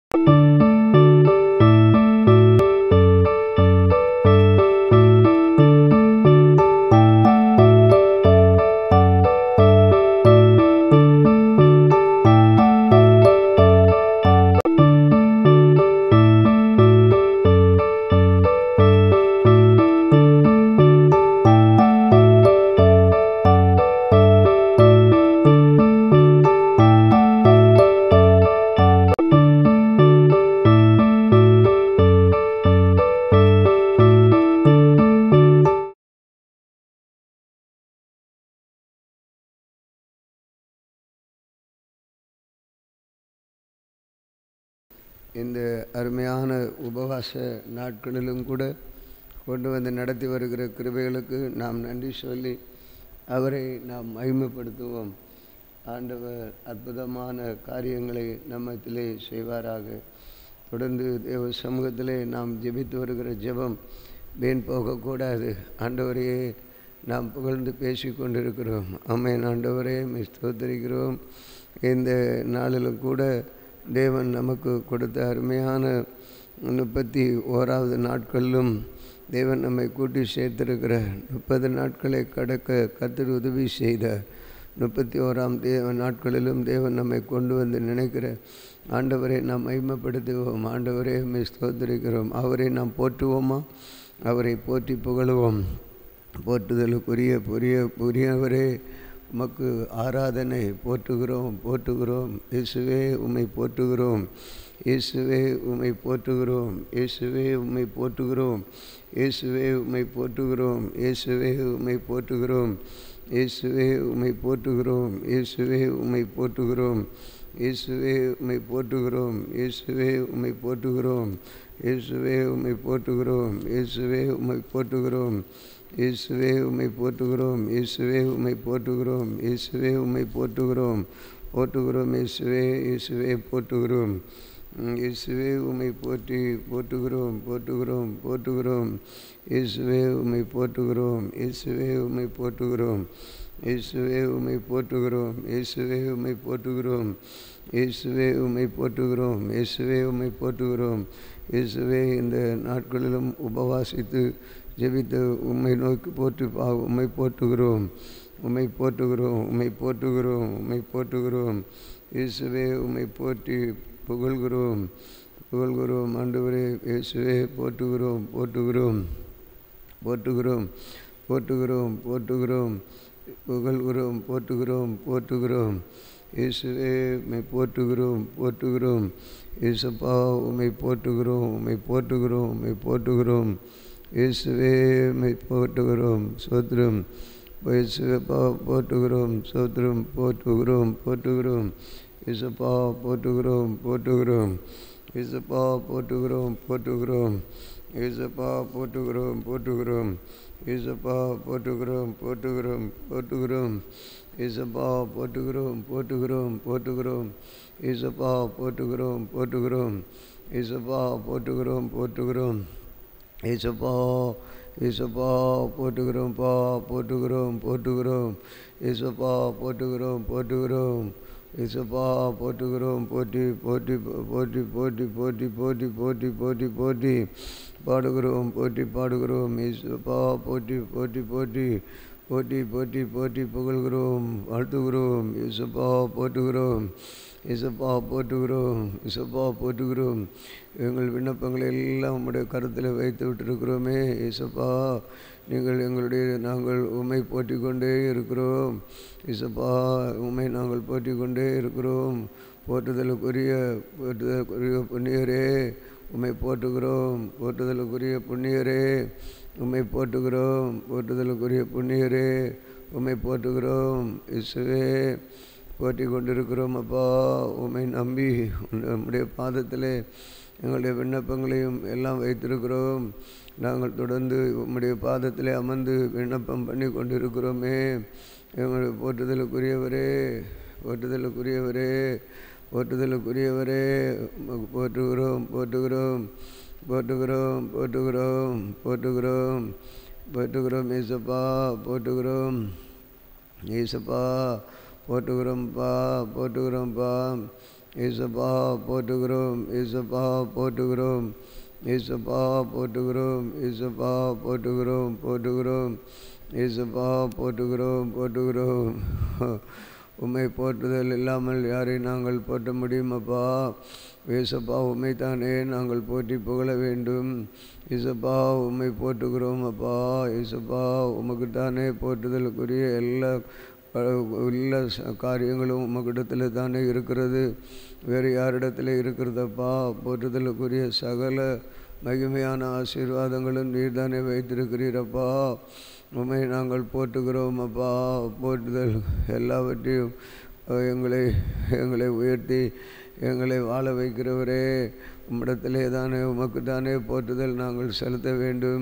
இந்த அருமையான உபவாச நாட்களிலும் கூட கொண்டு வந்து நடத்தி வருகிற கிருபைகளுக்கு நாம் நன்றி சொல்லி அவரை நாம் மகிமைப்படுத்துவோம். ஆண்டவர் அற்புதமான காரியங்களை நம்மத்திலே செய்வாராக. தொடர்ந்து தேவ சமூகத்திலே நாம் ஜெபித்து வருகிற ஜெபம் வீண் போகக்கூடாது. ஆண்டவரையே நாம் புகழ்ந்து பேசி கொண்டிருக்கிறோம். ஆமென். ஆண்டவரே ஸ்தோத்திரிக்கிறோம். இந்த நாளிலும் கூட தேவன் நமக்கு கொடுத்த அருமையான 31வது நாட்களிலும் தேவன் நம்மை கூட்டி சேர்த்திருக்கிற 30 நாட்களை கடக்க கர்த்தர் உதவி செய்தார். 31ஆம் நாட்களிலும் தேவன் நம்மை கொண்டு வந்து நினைக்கிற ஆண்டவரை நாம் மகிமைப்படுத்துவோம். ஆண்டவரே ஸ்தோத்திரிக்கிறோம். அவரை நாம் போற்றுவோமா? அவரை போற்றி புகழுவோம். போற்றுதலுக்குரியவரே உமக்கு ஆராதனை. போற்றுகிறோம். இயேசுவே உம்மை போற்றுகிறோம். இயேசுவே உம்மை போற்றுகிறோம். இயேசுவே உம்மை போற்றுகிறோம். இயேசுவே உம்மை போற்றுகிறோம். இயேசுவே உம்மை போற்றுகிறோம். இயேசுவே உம்மை போற்றுகிறோம். இயேசுவே உம்மை போற்றுகிறோம். இயேசுவே உம்மை போற்றுகிறோம். இயேசுவே உம்மை போற்றுகிறோம். இயேசுவே உம்மை போற்றுகிறோம். இயேசுவே உம்மை போற்றுகிறோம். இயேசுவே உம்மை போற்றுகிறோம். இயேசுவே உம்மை போற்றுகிறோம். இயேசுவே உம்மை போற்றுகிறோம். இயேசுவே போற்றுகிறோம். இயேசுவே உம்மை போற்றுகிறோம். இயேசுவே உம்மை போற்றுகிறோம். இயேசுவே உம்மை போற்றுகிறோம். இயேசுவே உம்மை போற்றுகிறோம். இயேசுவே உம்மை போற்றுகிறோம். இயேசுவே உம்மை போற்றுகிறோம். இயேசுவே உம்மை போற்றுகிறோம். இயேசுவே இந்த நாட்களிலும் உபவாசித்து ஜெபித்து உம்மை நோக்கி உம்மை போற்றுகிறோம். இயேசுவே உம்மை போற்றி புகழ்கிறோம். ஆண்டவரே இயேசுவே போற்றுகிறோம். புகழ்கிறோம். இயேசுவே உம்மை போற்றுகிறோம். இயேசப்பா உம்மை போற்றுகிறோம். இயேசுவே உம்மை போற்றுகிறோம். ஸ்தோத்திரம். இயேசுப்பா போற்றுகிறோம். ஸ்தோத்திரம். போற்றுகிறோம். இயேசப்பா போற்றுகிறோம். இயேசப்பா போற்றுகிறோம். இயேசப்பா போற்றுகிறோம். இயேசப்பா போற்றுகிறோம். இயேசப்பா போற்றுகிறோம். இயேசப்பா போற்றுகிறோம். இயேசப்பா போற்றுகிறோம். இயேசப்பா போற்றுகிறோம். இயேசப்பா போற்றுகிறோம். இயேசப்பா போற்றுகிறோம். போற்றி பாடுகிறோம். பாடுகிறோம். இயேசப்பா போற்றி புகழ்கிறோம். வாழ்த்துகிறோம். இயேசப்பா போற்றுகிறோம். எங்கள் விண்ணப்பங்களை எல்லாம் உம்முடைய கருத்தில் வைத்து விட்டிருக்கிறோமே. இயேசப்பா நாங்கள் உம்மை போற்றிக் கொண்டே இருக்கிறோம். இயேசப்பா உம்மை நாங்கள் போற்றிக் கொண்டே இருக்கிறோம். போற்றுதலுக்குரிய புண்ணியரே உம்மை போற்றுகிறோம். போற்றுதலுக்குரிய புண்ணியரே உம்மை போற்றுகிறோம். இயேசுவே போற்றி கொண்டிருக்கிறோம். அப்பா உம்மை நம்பி நம்முடைய பாதத்திலே எங்களுடைய விண்ணப்பங்களையும் எல்லாம் வைத்திருக்கிறோம். நாங்கள் தொடர்ந்து உம்முடைய பாதத்திலே அமர்ந்து விண்ணப்பம் பண்ணி கொண்டிருக்கிறோமே. எங்களுடைய போற்றுதலுக்குரியவரே போற்றுகிறோம். ஏசப்பா போற்றுகிறோம்ப்பா. இயேசுப்பா போற்றுகிறோம், இயேசுப்பா போற்றுகிறோம், இயேசுப்பா போற்றுகிறோம், இயேசுப்பா போற்றுகிறோம், போற்றுகிறோம், இயேசுப்பா போற்றுகிறோம், போற்றுகிறோம். உம்மை போற்றுதல் இல்லாமல் யாரை நாங்கள் போற்ற முடியுமப்பா? இயேசுப்பா உம்மைத்தானே நாங்கள் போற்றி புகழ வேண்டும். இயேசுப்பா உம்மை போற்றுகிறோம் அப்பா. இயேசுப்பா உமக்குத்தானே போற்றுதலுக்குரிய எல்லா காரியங்களும் உமக்கிடத்தில் தானே இருக்கிறது, வேறு யாரிடத்தில் இருக்கிறதப்பா? போற்றுதலுக்குரிய சகல மகிமையான ஆசீர்வாதங்களும் நீர் தானே வைத்திருக்கிறீரப்பா. உம்மை நாங்கள் போற்றுகிறோம் அப்பா. போற்றுதல் எல்லாவற்றையும் எங்களை உயர்த்தி எங்களை வாழ வைக்கிறவரே, உம்மிடத்திலே தானே உமக்கு தானே போற்றுதல் நாங்கள் செலுத்த வேண்டும்.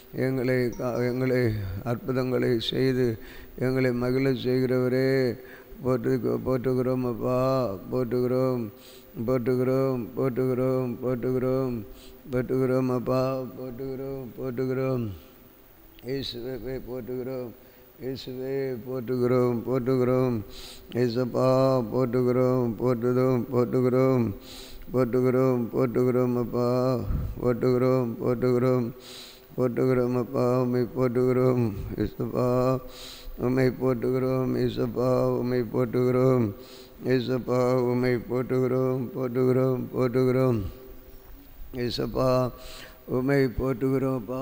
எங்களை அற்புதங்களை செய்து எங்களை மகிழ செய்கிறவரே, போற்றுகிறோம் அப்பா. போற்றுகிறோம், போற்றுகிறோம், போற்றுகிறோம், போற்றுகிறோம், போற்றுகிறோம் அப்பா. போற்றுகிறோம், போற்றுகிறோம். இயேசுவே போற்றுகிறோம், இயேசுவே போற்றுகிறோம், போற்றுகிறோம். இயேசுப்பா போற்றுகிறோம், போற்றுகிறோம், போற்றுகிறோம், போற்றுகிறோம், போற்றுகிறோம் அப்பா. போற்றுகிறோம், போற்றுகிறோம், போற்றுகிறோம் அப்பா. உம்மை போற்றுகிறோம் இயேசுப்பா, உம்மை போற்றுகிறோம் இயேசுப்பா, உம்மை போற்றுகிறோம் இயேசுப்பா, உம்மை போற்றுகிறோம், போற்றுகிறோம், போற்றுகிறோம் இயேசுப்பா, உம்மை போற்றுகிறோம்ப்பா,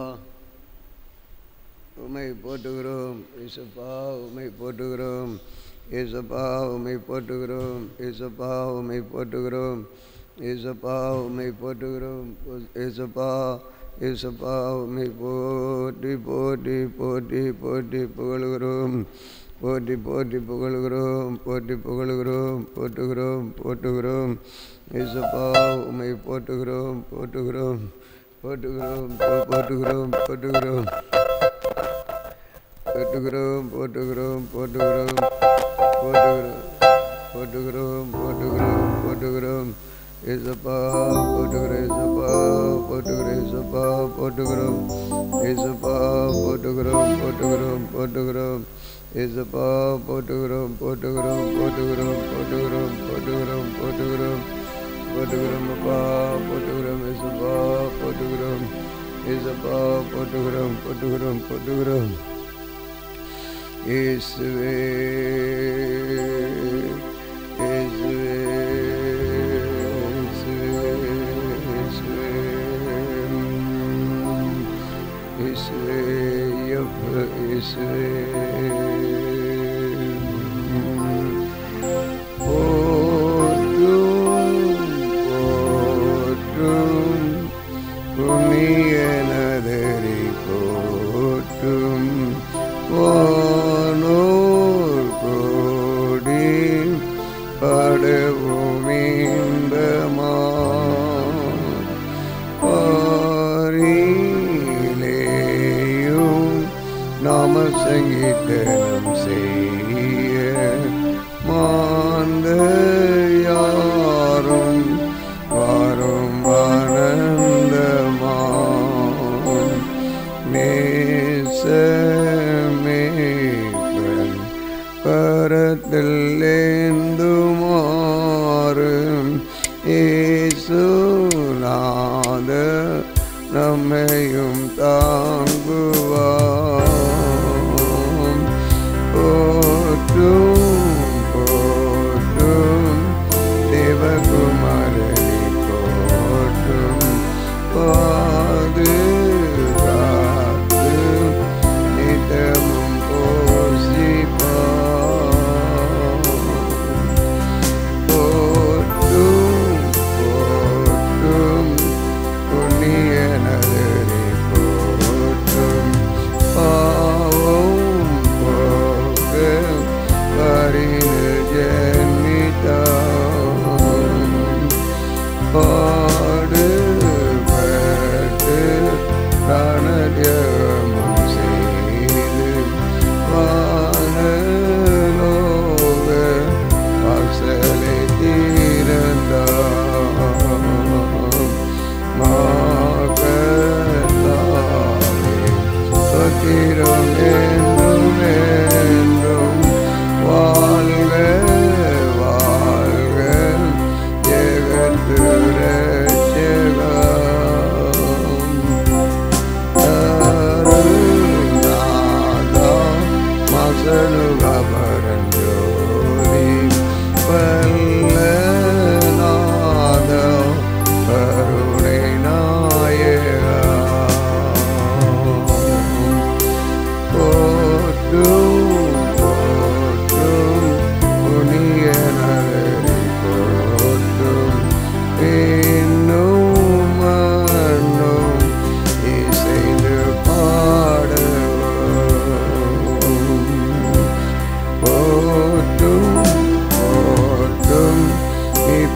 உம்மை போற்றுகிறோம் இயேசுப்பா, உம்மை போற்றுகிறோம் இயேசுப்பா, உம்மை போற்றுகிறோம் இயேசுப்பா, உம்மை போற்றுகிறோம் இயேசுப்பா, உம்மை போற்றுகிறோம் இயேசுப்பா, இயேசுப்பா உம்மை போற்றி போற்றி போற்றி போற்றி புகழுகிறோம், போற்றி போற்றி புகழுகிறோம், போற்றி புகழுகிறோம், போற்றுகிறோம், போற்றுகிறோம் இயேசுப்பா, உம்மை போற்றுகிறோம், போற்றுகிறோம், போற்றுகிறோம், போற்றுகிறோம், போற்றுகிறோம், போற்றுகிறோம், போற்றுகிறோம், போற்றுகிறோம், போற்றுகிறோம், போற்றுகிறோம், போற்றுகிறோம் இயேசுப்பா, போற்றுகிறோம் இயேசுப்பா, போற்றுகிறோம் இயேசுப்பா, போற்றுகிறோம் இயேசுப்பா, போற்றுகிறோம், போற்றுகிறோம், போற்றுகிறோம் இயேசுப்பா, போற்றுகிறோம், போற்றுகிறோம், போற்றுகிறோம், போற்றுகிறோம், போற்றுகிறோம், போற்றுகிறோம், போற்றுகிறோம் அப்பா, போற்றுகிறோம் இயேசுப்பா, போற்றுகிறோம் இயேசுப்பா, போற்றுகிறோம், போற்றுகிறோம், போற்றுகிறோம் இயேசுவே, இயேசுவே, இயேசுவே, இயேசுவே, போற்றும் போற்றும் புண்ணியனதரி போற்றும் வானோர் கோடி படவும் இன்பமா பாரிலேயும் நாம சங்கீதனம் செய்ய மாந்த யாரும் வாரும் ஆனந்தமாம் நேசமேவன் பரத்தில் ஏந்துமாறும் இயேசுநாத நம்மையும் தாங்குவாம். போற்றும் போற்றும்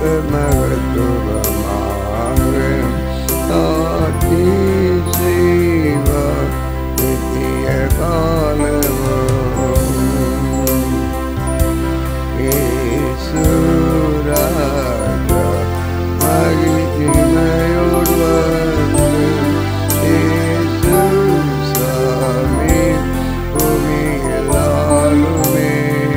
மகத்துவமாக ஆட்சி செய்வார் நித்திய காலமும். இயேசு ராஜா மகிமையோடு வந்து இயேசு சாமி பூமியில் ஆளுமே.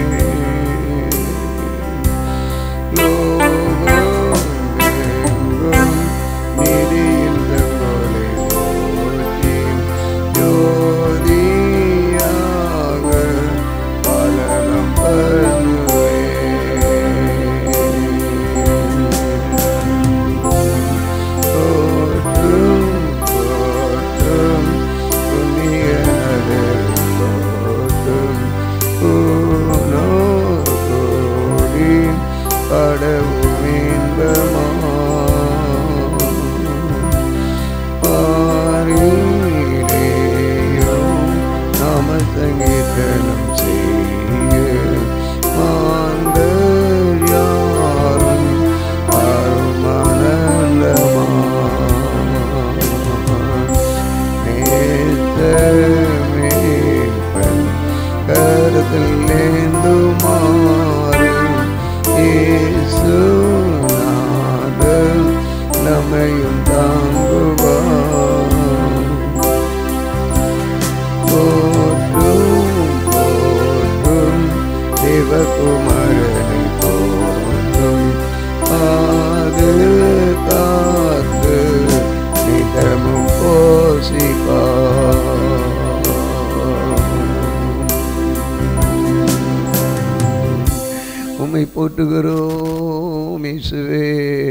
லோகம் எங்கும் நீதியின் செங்கோலை போற்றி ஜோதியாக பாலனம் பண்ணுவேன். போற்றும் போற்றும் புண்ணியனது போற்றும் பூனோர் கோடி படவும் இன்பமா பாரிலேயும் நாம சங்கீதனம் செய்ய மாந்தர் யாரும் அருமானந்தமா நேசமேற்பன் கருத்தில் நேந்துமாறு இயேசுநாதர் நம்மையும் தாங்குவார். போற்றும் போற்றும் தேவகுமாரனை போற்றும் ஆது காத்து நிதமும் போஷிப்பார். உம்மை போற்றுகிறோம் இயேசுவே,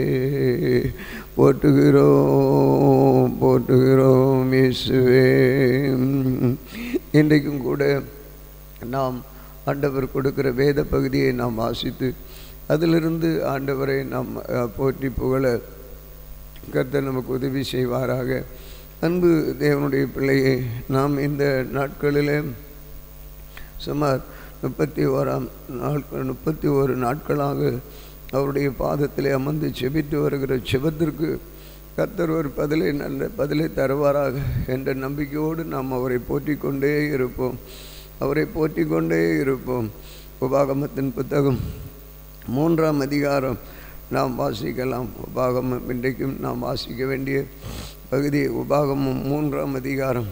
போற்றுகிறோம் போற்றுகிறோம் இயேசுவே. இன்றைக்கும் கூட நாம் ஆண்டவர் கொடுக்கிற வேத பகுதியை நாம் வாசித்து அதிலிருந்து ஆண்டவரை நாம் போற்றி புகழ கர்த்தர் நமக்கு உதவி செய்வாராக. அன்பு தேவனுடைய பிள்ளையை, நாம் இந்த நாட்களில் சுமார் 31 நாட்களாக அவருடைய பாதத்திலே அமர்ந்து செபித்து வருகிற செபத்திற்கு கர்த்தர் ஒரு நல்ல பதிலை தருவாராக என்ற நம்பிக்கையோடு நாம் அவரை போற்றி கொண்டே இருப்போம், அவரை போற்றி கொண்டே இருப்போம். உபாகமத்தின் புத்தகம் 3ஆம் அதிகாரம் நாம் வாசிக்கலாம். உபாகமம் இன்றைக்கும் நாம் வாசிக்க வேண்டிய பகுதி உபாகமம் 3ஆம் அதிகாரம்.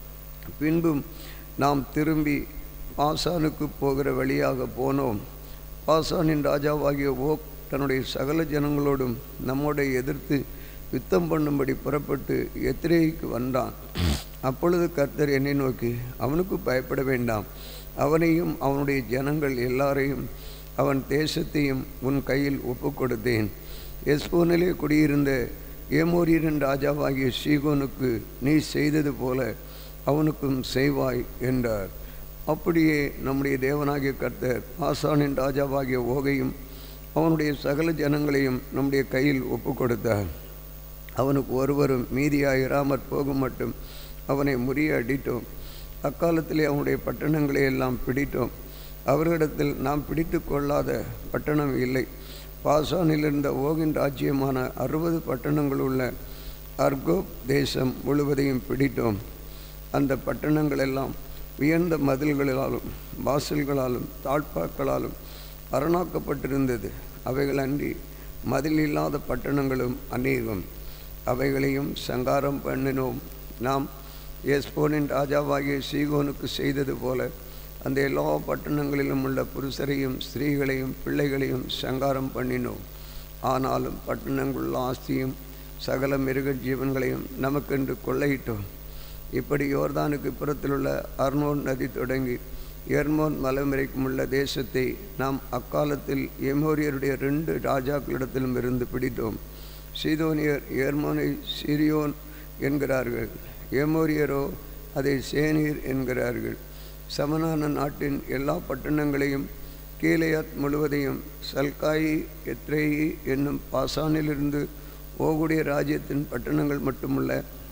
பின்பும் நாம் திரும்பி பாசானுக்கு போகிற வழியாக போனோம். பாசானின் ராஜாவாகிய ஓக் தன்னுடைய சகல ஜனங்களோடும் நம்மோட எதிர்த்து யுத்தம் பண்ணும்படி புறப்பட்டு எத்திரேய்க்கு வந்தான். அப்பொழுது கர்த்தர் என்னை நோக்கி, அவனுக்கு பயப்பட வேண்டாம், அவனையும் அவனுடைய ஜனங்கள் எல்லாரையும் அவன் தேசத்தையும் உன் கையில் ஒப்பு கொடுத்தேன். எஸ்போனிலே குடியிருந்த ஏமோரியரின் ராஜாவாகிய சீகோனுக்கு நீ செய்தது போல அவனுக்கும் செய்வாய் என்றார். அப்படியே நம்முடைய தேவனாகிய கர்த்தர் பாசானின் ராஜாவாகிய ஓகையும் அவனுடைய சகல ஜனங்களையும் நம்முடைய கையில் ஒப்பு கொடுத்தார். அவனுக்கு ஒருவரும் மீதியாயிராமற் போகும் மட்டும் அவனை முறியடித்தோம். அக்காலத்திலே அவனுடைய பட்டணங்களை எல்லாம் பிடித்தோம். அவர்களிடத்தில் நாம் பிடித்து கொள்ளாத பட்டணம் இல்லை. பாசானில் இருந்த ஓகின் ராஜ்யமான 60 பட்டணங்கள் உள்ள அர்கோப் தேசம் முழுவதையும் பிடித்தோம். அந்த பட்டணங்களெல்லாம் உயர்ந்த மதில்களாலும் வாசல்களாலும் தாழ்பாக்களாலும் அரணாக்கப்பட்டிருந்தது. அவைகள் அன்றி மதில் இல்லாத பட்டணங்களும் அநேகம். அவைகளையும் சங்காரம் பண்ணினோம். நாம் எஸ்போனின் ராஜாவாகிய சீகோனுக்கு செய்தது போல அந்த எல்லா பட்டணங்களிலும் உள்ள புருஷரையும் ஸ்திரீகளையும் பிள்ளைகளையும் சங்காரம் பண்ணினோம். ஆனாலும் பட்டணங்களுள்ள ஆஸ்தியும் சகல மிருக ஜீவன்களையும் நமக்கென்று கொள்ளையிட்டோம். இப்படி யோர்தானுக்கு புறத்திலுள்ள அர்னோன் நதி தொடங்கி எர்மோன் மலைமறைக்கும் உள்ள தேசத்தை நாம் அக்காலத்தில் எமோரியருடைய 2 ராஜாக்களிடத்திலும் இருந்து பிடித்தோம். சீதோனியர் எர்மோனை சிரியோன் என்கிறார்கள், எமோரியரோ அதை சேனீர் என்கிறார்கள். சமனான நாட்டின் எல்லா பட்டணங்களையும் கீலேயாத் முழுவதையும் சல்காயி எத்ரேயி என்னும் பாசானிலிருந்து ஓகுடைய ராஜ்யத்தின் பட்டணங்கள் மட்டுமுள்ள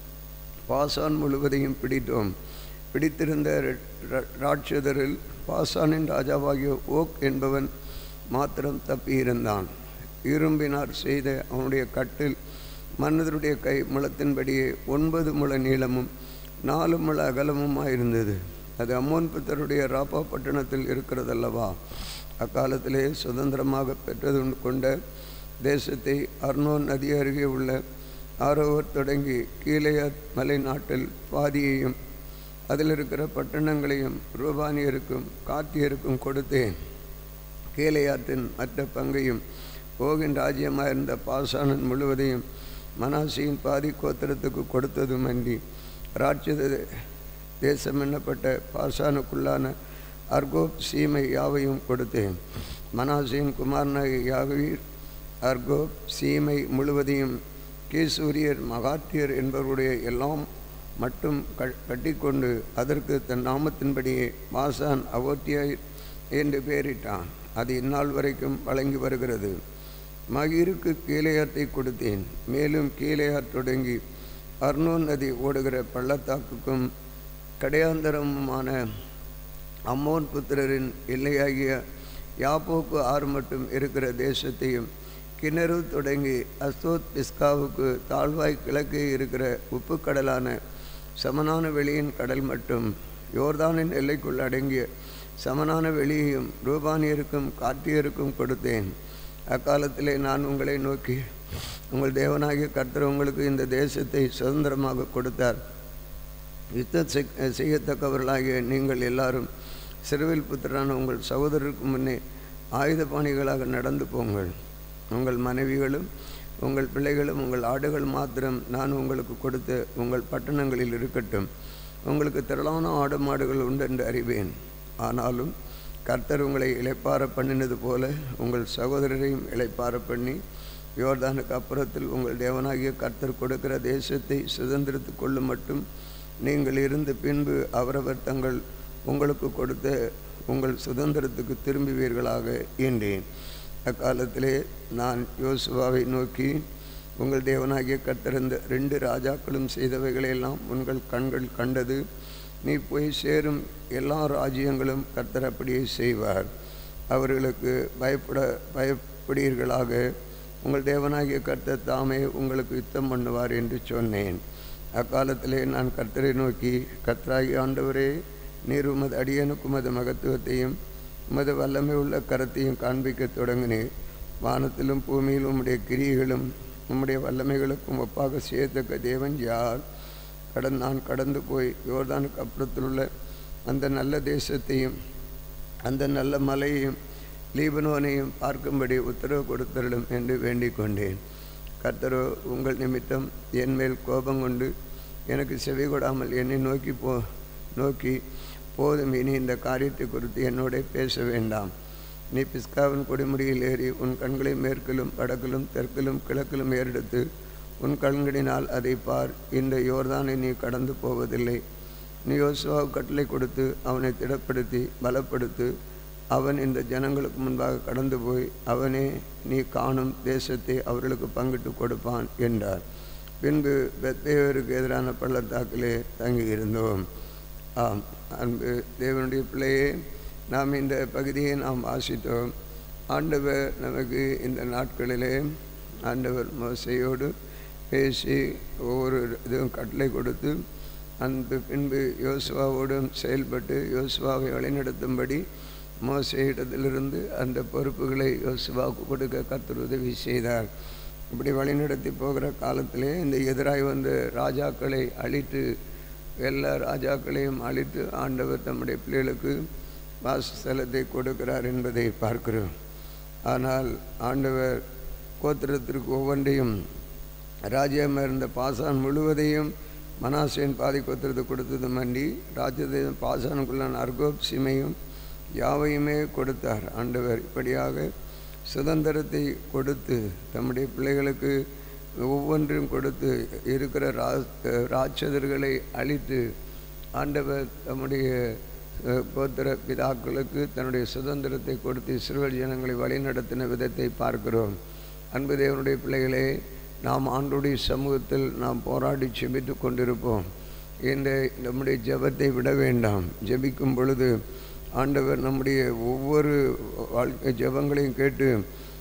பாசான் முழுவதையும் பிடித்தோம். பிடித்திருந்த ராட்சதரில் பாசானின் ராஜாவாகிய ஓக் என்பவன் மாத்திரம் தப்பியிருந்தான். இரும்பினார் செய்த அவனுடைய கட்டில் மனிதருடைய கை முழத்தின்படியே 9 முழ நீளமும் 4 முழ அகலமுமாயிருந்தது. அது அம்மோன் புத்தருடைய ராப்பா பட்டணத்தில் இருக்கிறதல்லவா. அக்காலத்திலே சுதந்திரமாக பெற்றது கொண்ட தேசத்தை அர்னோன் நதி அருகே உள்ள ஆரோவர் தொடங்கி கீலேயாத் மலை நாட்டில் பாதியையும் அதில் இருக்கிற பட்டணங்களையும் ரூபானியருக்கும் காத்தியருக்கும் கொடுத்தேன். கீலேயாத்தின் மற்ற பங்கையும் ஓகின் ராஜ்யமாயிருந்த பாசானன் முழுவதையும் மனாசியின் பாதி கோத்திரத்துக்கு கொடுத்ததும் அன்றி ராட்சத தேசம் என்னப்பட்ட பாசானுக்குள்ளான அர்கோப் சீமை யாவையும் கொடுத்தேன். மனாசியின் குமாரனாகிய யாவீர் அர்கோப் சீமை முழுவதையும் கீசூரியர் மகாத்தியர் என்பவருடைய எல்லாம் மட்டும் கட்டிக்கொண்டு அதற்கு தன் நாமத்தின்படியே பாசான் அவோத்தியாய் என்று பெயரிட்டான். அது இந்நாள் வரைக்கும் வழங்கி வருகிறது. மகீருக்கு கீலேயாத்தை கொடுத்தேன். மேலும் கீலேயாத் தொடங்கி அர்னோன் நதி ஓடுகிற பள்ளத்தாக்குக்கும் கடையாந்தரமுமான அம்மோன் புத்திரரின் எல்லையாகிய யாப்போக்கு ஆறு மட்டும் இருக்கிற தேசத்தையும் கிணறு தொடங்கி அஸ்தோத் பிஸ்காவுக்கு தாழ்வாய் கிழக்கே இருக்கிற உப்பு கடலான சமனான வெளியின் கடல் மட்டும் யோர்தானின் எல்லைக்குள் அடங்கிய சமனான வெளியையும் ரூபானியருக்கும் காத்தியருக்கும் கொடுத்தேன். அக்காலத்திலே நான் உங்களை நோக்கி, உங்கள் தேவனாகிய கர்த்தர் உங்களுக்கு இந்த தேசத்தை சுதந்திரமாக கொடுத்தார். யுத்தம் செய்யத்தக்கவர்களாகிய நீங்கள் எல்லாரும் சிறுவில் புத்திரான உங்கள் சகோதரருக்கு முன்னே ஆயுதபாணிகளாக நடந்து போங்கள். உங்கள் மனைவிகளும் உங்கள் பிள்ளைகளும் உங்கள் ஆடுகள் மாத்திரம் நான் உங்களுக்கு கொடுத்த உங்கள் பட்டணங்களில் இருக்கட்டும். உங்களுக்கு திரளான ஆடு மாடுகள் உண்டென்று அறிவேன். ஆனாலும் கர்த்தர் உங்களை இளைப்பார பண்ணினது போல உங்கள் சகோதரரையும் இளைப்பார பண்ணி யோர்தானுக்கு அப்புறத்தில் உங்கள் தேவனாகிய கர்த்தர் கொடுக்கிற தேசத்தை சுதந்திரத்து கொள்ளும் மட்டும் நீங்கள் இருந்து பின்பு அவரவர் தங்கள் உங்களுக்கு கொடுத்த உங்கள் சுதந்திரத்துக்கு திரும்புவீர்களாக என்றேன். அக்காலத்திலே நான் யோசுவாவை நோக்கி, உங்கள் தேவனாகிய கர்த்தர் இந்த 2 ராஜாக்களும் செய்தவைகளையெல்லாம் உங்கள் கண்கள் கண்டது. நீ போய் சேரும் எல்லா ராஜ்யங்களும் கர்த்தர் அப்படியே செய்வார். அவர்களுக்கு பயப்படுவீர்களாக. உங்கள் தேவனாகிய கர்த்தர் தாமே உங்களுக்கு யுத்தம் பண்ணுவார் என்று சொன்னேன். அக்காலத்திலே நான் கர்த்தரை நோக்கி, கர்த்தராகிய ஆண்டவரே, நீர் உமது அடியனுக்கு உமது மகத்துவத்தையும் உமது வல்லமை உள்ள கரத்தையும் காண்பிக்க தொடங்கினேன். வானத்திலும் பூமியிலும் உம்முடைய கிரியைகளும் உம்முடைய வல்லமைகளுக்கும் ஒப்பாக செய்யத்தக்க தேவன் யார்? நான் கடந்து போய் யோர்தானுக்கு அப்புறத்தில் உள்ள அந்த நல்ல தேசத்தையும் அந்த நல்ல மலையையும் லீபனோனையும் பார்க்கும்படி உத்தரவு கொடுத்தருளும் என்று வேண்டிக் கொண்டேன். கர்த்தரோ உங்கள் நிமித்தம் என் மேல் கோபம் கொண்டு எனக்கு செவி கொடாமல் என்னை நோக்கி போதும், இனி இந்த காரியத்தை குறித்து என்னோட பேச வேண்டாம். நீ பிஸ்காவின் கொடிமுடியில் ஏறி உன் கண்களை மேற்கிலும் வடக்கிலும் தெற்கிலும் கிழக்கிலும் ஏறெடுத்து உன் கண்களினால் அதை பார். இந்த யோர்தானை நீ கடந்து போவதில்லை. நீ யோசுவாவுக்கு கட்டளை கொடுத்து அவனை திடப்படுத்தி பலப்படுத்து. அவன் இந்த ஜனங்களுக்கு முன்பாக கடந்து போய் அவனே நீ காணும் தேசத்தை அவர்களுக்கு பங்கிட்டு கொடுப்பான் என்றார். பின்பு பெத்பேயோருக்கு எதிரான பள்ளத்தாக்கிலே தங்கியிருந்தோம். ஆம், அன்பு தேவனுடைய பிள்ளையே, நாம் இந்த பகுதியை நாம் வாசித்தோம். ஆண்டவர் நமக்கு இந்த நாட்களிலே ஆண்டவர் மோசையோடு பேசி ஒவ்வொரு இதுவும் கட்டளை கொடுத்து அந்த பின்பு யோசுவாவோடும் செயல்பட்டு யோசுவாவை வழிநடத்தும்படி மோசையிடத்திலிருந்து அந்த பொறுப்புகளை யோசுவாவுக்கு கொடுக்க கர்த்தர் உதவி செய்தார். இப்படி வழிநடத்தி போகிற காலத்திலே இந்த எதிராய் வந்த ராஜாக்களை அழித்து எல்லா ராஜாக்களையும் அழித்து ஆண்டவர் தம்முடைய பிள்ளைகளுக்கு வாசஸ்தலத்தை கொடுக்கிறார் என்பதை பார்க்கிறோம். ஆனால் ஆண்டவர் கோத்திரத்திற்கு ஒவ்வொன்றையும் ராஜ்யமாக இருந்த பாசான் முழுவதையும் மனாசேன் பாதி கோத்திரத்துக்கு கொடுத்ததும் அன்றி ராஜ்யத்தையும் பாசானுக்குள்ளான அர்கோப் சீமையும் யாவையுமே கொடுத்தார். ஆண்டவர் இப்படியாக சுதந்திரத்தை கொடுத்து தம்முடைய பிள்ளைகளுக்கு ஒவ்வொன்றையும் கொடுத்து இருக்கிற ராட்சதர்களை அழித்து ஆண்டவர் தம்முடைய கோத்திர பிதாக்களுக்கு தன்னுடைய சுதந்திரத்தை கொடுத்து இஸ்ரவேல் ஜனங்களை வழிநடத்தின விதத்தை பார்க்கிறோம். அன்பு தேவனுடைய பிள்ளைகளே, நாம் ஆண்டவருடைய சமூகத்தில் நாம் போராடி ஜெபித்து கொண்டிருப்போம். நம்முடைய ஜெபத்தை விட வேண்டாம். ஜெபிக்கும் பொழுது ஆண்டவர் நம்முடைய ஒவ்வொரு வாழ்க்கை ஜெபங்களையும் கேட்டு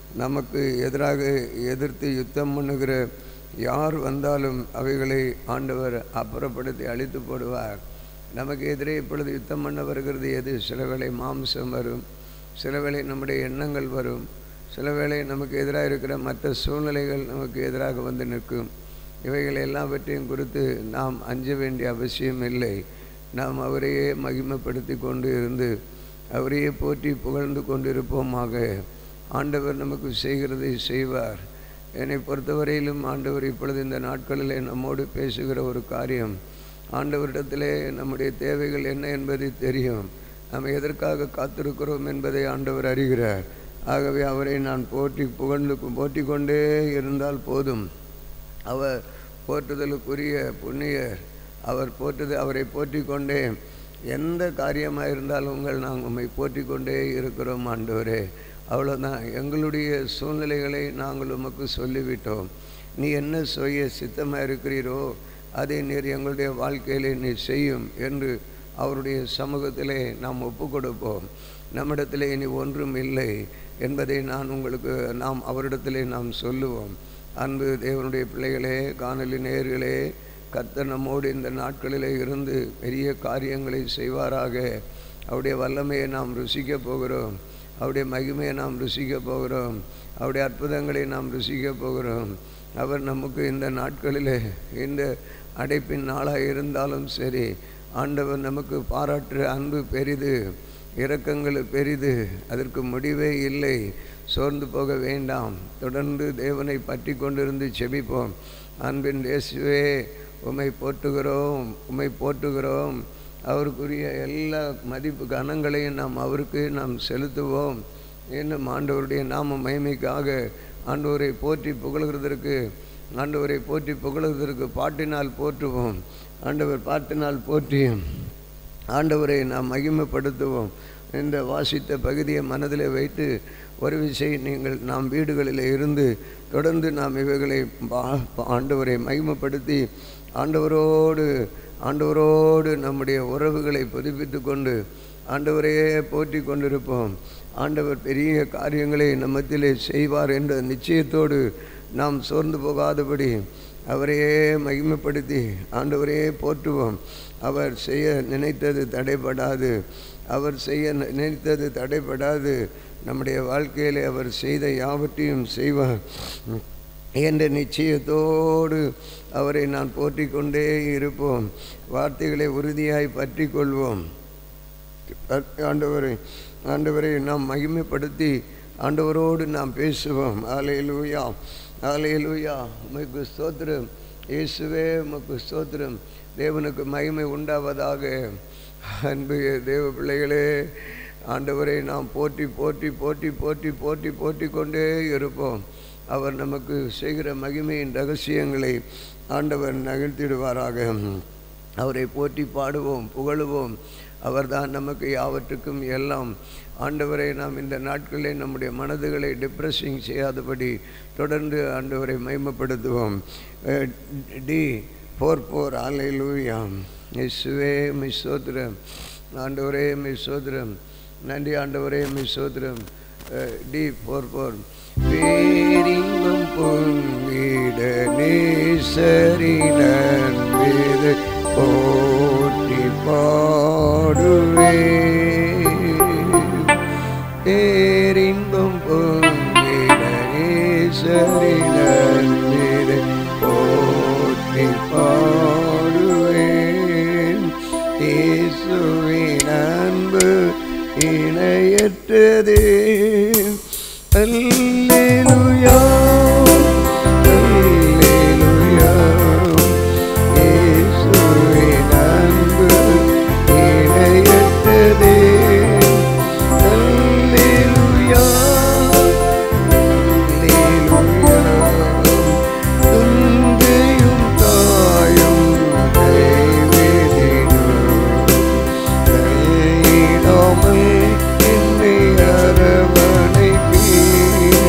நமக்கு எதிராக எதிர்த்து யுத்தம் பண்ணுகிற யார் வந்தாலும் அவைகளை ஆண்டவர் அப்புறப்படுத்தி அழித்து போடுவார். நமக்கு எதிரே இப்பொழுது யுத்தம் பண்ண வருகிறது எது? சில வேளை மாம்சம் வரும், சில வேளை நம்முடைய எண்ணங்கள் வரும், சில வேளை நமக்கு எதிராக இருக்கிற மற்ற சூழ்நிலைகள் நமக்கு எதிராக வந்து நிற்கும். இவைகள் எல்லாவற்றையும் குறித்து நாம் அஞ்ச வேண்டிய அவசியம் இல்லை. நாம் அவரையே மகிமைப்படுத்தி கொண்டு இருந்து அவரையே போற்றி புகழ்ந்து கொண்டிருப்போமாக. ஆண்டவர் நமக்கு செய்கிறதை செய்வார். என்னை பொறுத்தவரையிலும் ஆண்டவர் இப்பொழுது இந்த நாட்களிலே நம்மோடு பேசுகிற ஒரு காரியம், ஆண்டவரிடத்திலே நம்முடைய தேவைகள் என்ன என்பதை தெரியும், நாம் எதற்காக காத்திருக்கிறோம் என்பதை ஆண்டவர் அறிகிறார். ஆகவே அவரை நான் போற்றி கொண்டே இருந்தால் போதும். அவர் போற்றுதலுக்குரிய புண்ணியர். அவரை போற்றி கொண்டே எந்த காரியமாக இருந்தாலும் நாங்கள் உம்மை போற்றி கொண்டே இருக்கிறோம் ஆண்டவரே. அவ்வளோதான். எங்களுடைய சூழ்நிலைகளை நாங்கள் உமக்கு சொல்லிவிட்டோம். நீ என்ன செய்ய சித்தமாக இருக்கிறீரோ அதை நீர் எங்களுடைய வாழ்க்கையிலே நீர் செய்யும் என்று அவருடைய சமூகத்திலே நாம் ஒப்பு கொடுப்போம். நம்மிடத்திலே இனி ஒன்றும் இல்லை என்பதை நாம் அவரிடத்திலே நாம் சொல்லுவோம். அன்பு தேவனுடைய பிள்ளைகளே, காணொலி நேயர்களே, கர்த்தர் நம்மோடு இந்த நாட்களிலே இருந்து பெரிய காரியங்களை செய்வாராக. அவருடைய வல்லமையை நாம் ருசிக்க போகிறோம், அவருடைய மகிமையை நாம் ருசிக்க போகிறோம், அவருடைய அற்புதங்களை நாம் ருசிக்க போகிறோம். அவர் நமக்கு இந்த நாட்களிலே இந்த அடைப்பின் நாளாக இருந்தாலும் சரி, ஆண்டவர் நமக்கு பாராட்டுற அன்பு பெரிது, இரக்கங்கள் பெரிது, அதற்கு முடிவே இல்லை. சோர்ந்து போக வேண்டாம். தொடர்ந்து தேவனை பற்றி கொண்டிருந்து செபிப்போம். அன்பின் இயேசுவே, உம்மை போற்றுகிறோம். அவருக்குரிய எல்லா மதிப்பு கனங்களையும் அவருக்கு நாம் செலுத்துவோம். இன்னும் ஆண்டவருடைய நாம மகிமைக்காக ஆண்டவரை போற்றி புகழுகிறதற்கு பாட்டினால் போற்றுவோம். ஆண்டவர் பாட்டினால் போற்றி ஆண்டவரை நாம் மகிமைப்படுத்துவோம். இந்த வாசித்த பகுதியை மனதில் வைத்து ஒரு விஷயம் நாம் வீடுகளில் இருந்து தொடர்ந்து நாம் இவைகளை ஆண்டவரை மகிமைப்படுத்தி ஆண்டவரோடு நம்முடைய உறவுகளை புதுப்பித்து கொண்டு ஆண்டவரையே போற்றி கொண்டிருப்போம். ஆண்டவர் பெரிய காரியங்களை நம்மத்திலே செய்வார் என்ற நிச்சயத்தோடு நாம் சோர்ந்து போகாதபடி அவரையே மகிமைப்படுத்தி ஆண்டவரையே போற்றுவோம். அவர் செய்ய நினைத்தது தடைபடாது. நம்முடைய வாழ்க்கையிலே அவர் செய்த யாவற்றையும் செய்வார் என்ற நிச்சயத்தோடு அவரை நான் போற்றி கொண்டே இருப்போம். வார்த்தைகளை உறுதியாய் பற்றி கொள்வோம். ஆண்டவரை நாம் மகிமைப்படுத்தி ஆண்டவரோடு நாம் பேசுவோம். அல்லேலூயா, அல்லேலூயா. உமக்கு ஸ்தோத்திரம் இயேசுவே, உமக்கு ஸ்தோத்திரம். தேவனுக்கு மகிமை உண்டாவதாக. அன்பு தேவ பிள்ளைகளே, ஆண்டவரை நாம் போற்றி கொண்டே இருப்போம். அவர் நமக்கு செய்கிற மகிமையின் ரகசியங்களை ஆண்டவர் நகர்த்திடுவாராக. அவரை போற்றி பாடுவோம், புகழுவோம். அவர்தான் நமக்கு யாவற்றுக்கும் எல்லாம். ஆண்டவரை நாம் இந்த நாட்களில் நம்முடைய மனதுகளை டிப்ரெஸிங் செய்யாதபடி தொடர்ந்து ஆண்டவரை மகிமைப்படுத்துவோம். D44 அல்லேலூயா. இயேசுவே உம்மை ஸ்தோத்திரம். ஆண்டவரே உம்மை ஸ்தோத்திரம். நன்றி ஆண்டவரே உம்மை ஸ்தோத்திரம். D44 பேரின்பம் பொங்கிட நேசரின் மீது போற்றி பாடுவே. பேரின்பம் பொங்கிட நேசரின் மீது போற்றி பாடுவேன். இயேசுவின் அன்பு இணையற்றதே. அல்லேலூயா, அல்லேலூயா. இயேசுவின் அன்பு இணையற்றதே. அல்லேலூயா, அல்லேலூயா. துன்றையும் தாயும் கைவிடினும் கையிடாமல் என்னை அரவணைப்பீர்.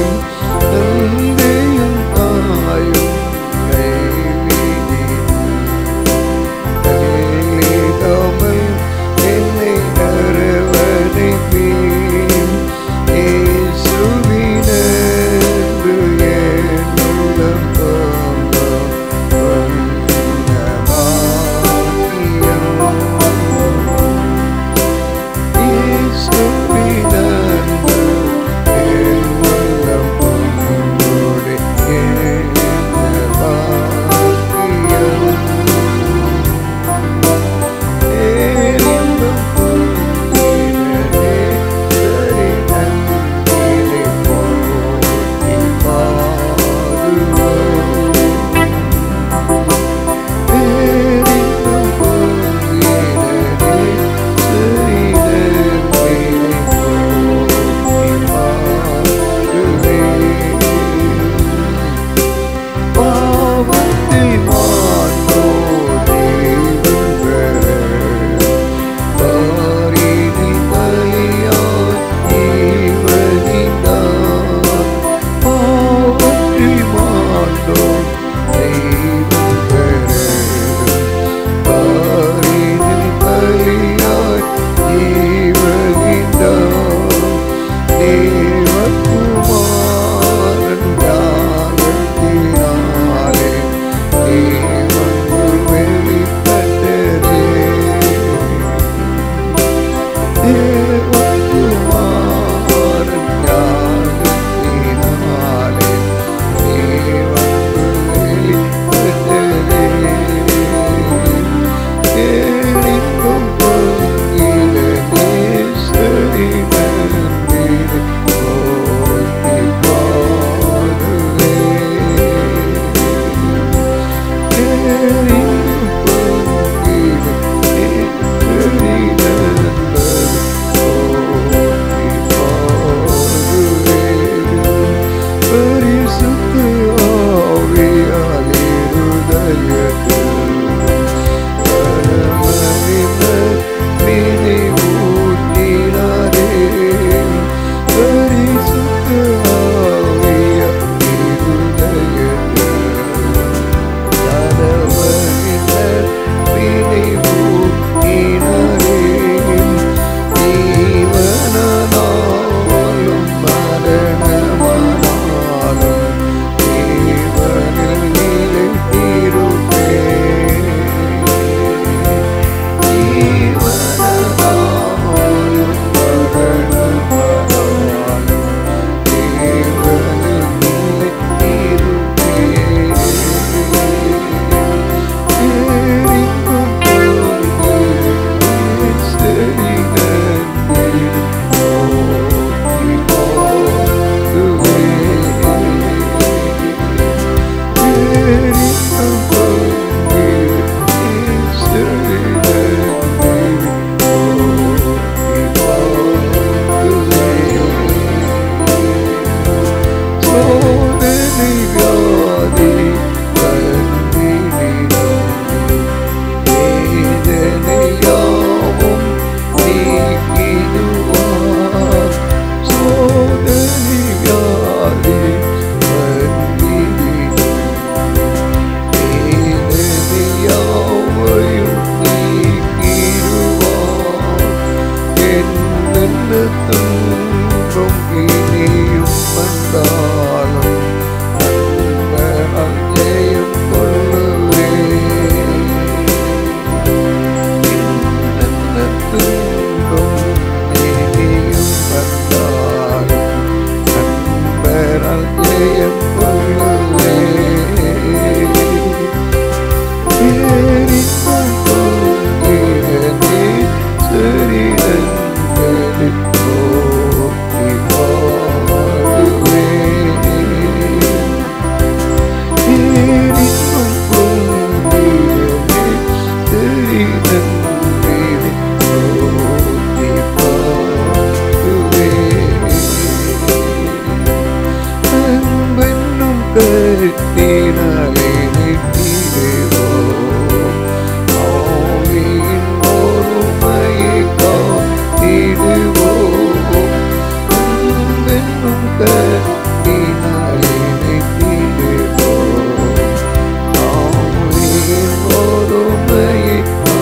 கரத்தினாலே நெட்டிடுவோம். ஆவியின் ஒருமையை காத்திடுவோம். அன்பென்னும் கரத்தினாலே நெட்டிடுவோம். ஆவியின் ஒருமையை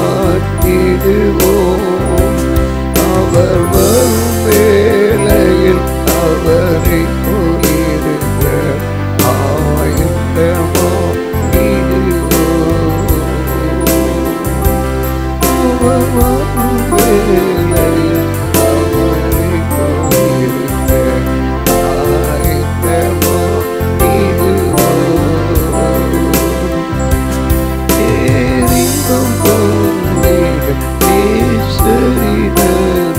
காத்திடுவோம். அவர் வரும் வேளையில் அவரை போயிருக்க ஆயத்தமா இடுவோம். அவர் வரும் வேளையில் அவரை போயிருக்க ஆயத்தமா இடுவோம். ஏறிக்கும் பொன்னிட ஈஸ்வரிடம்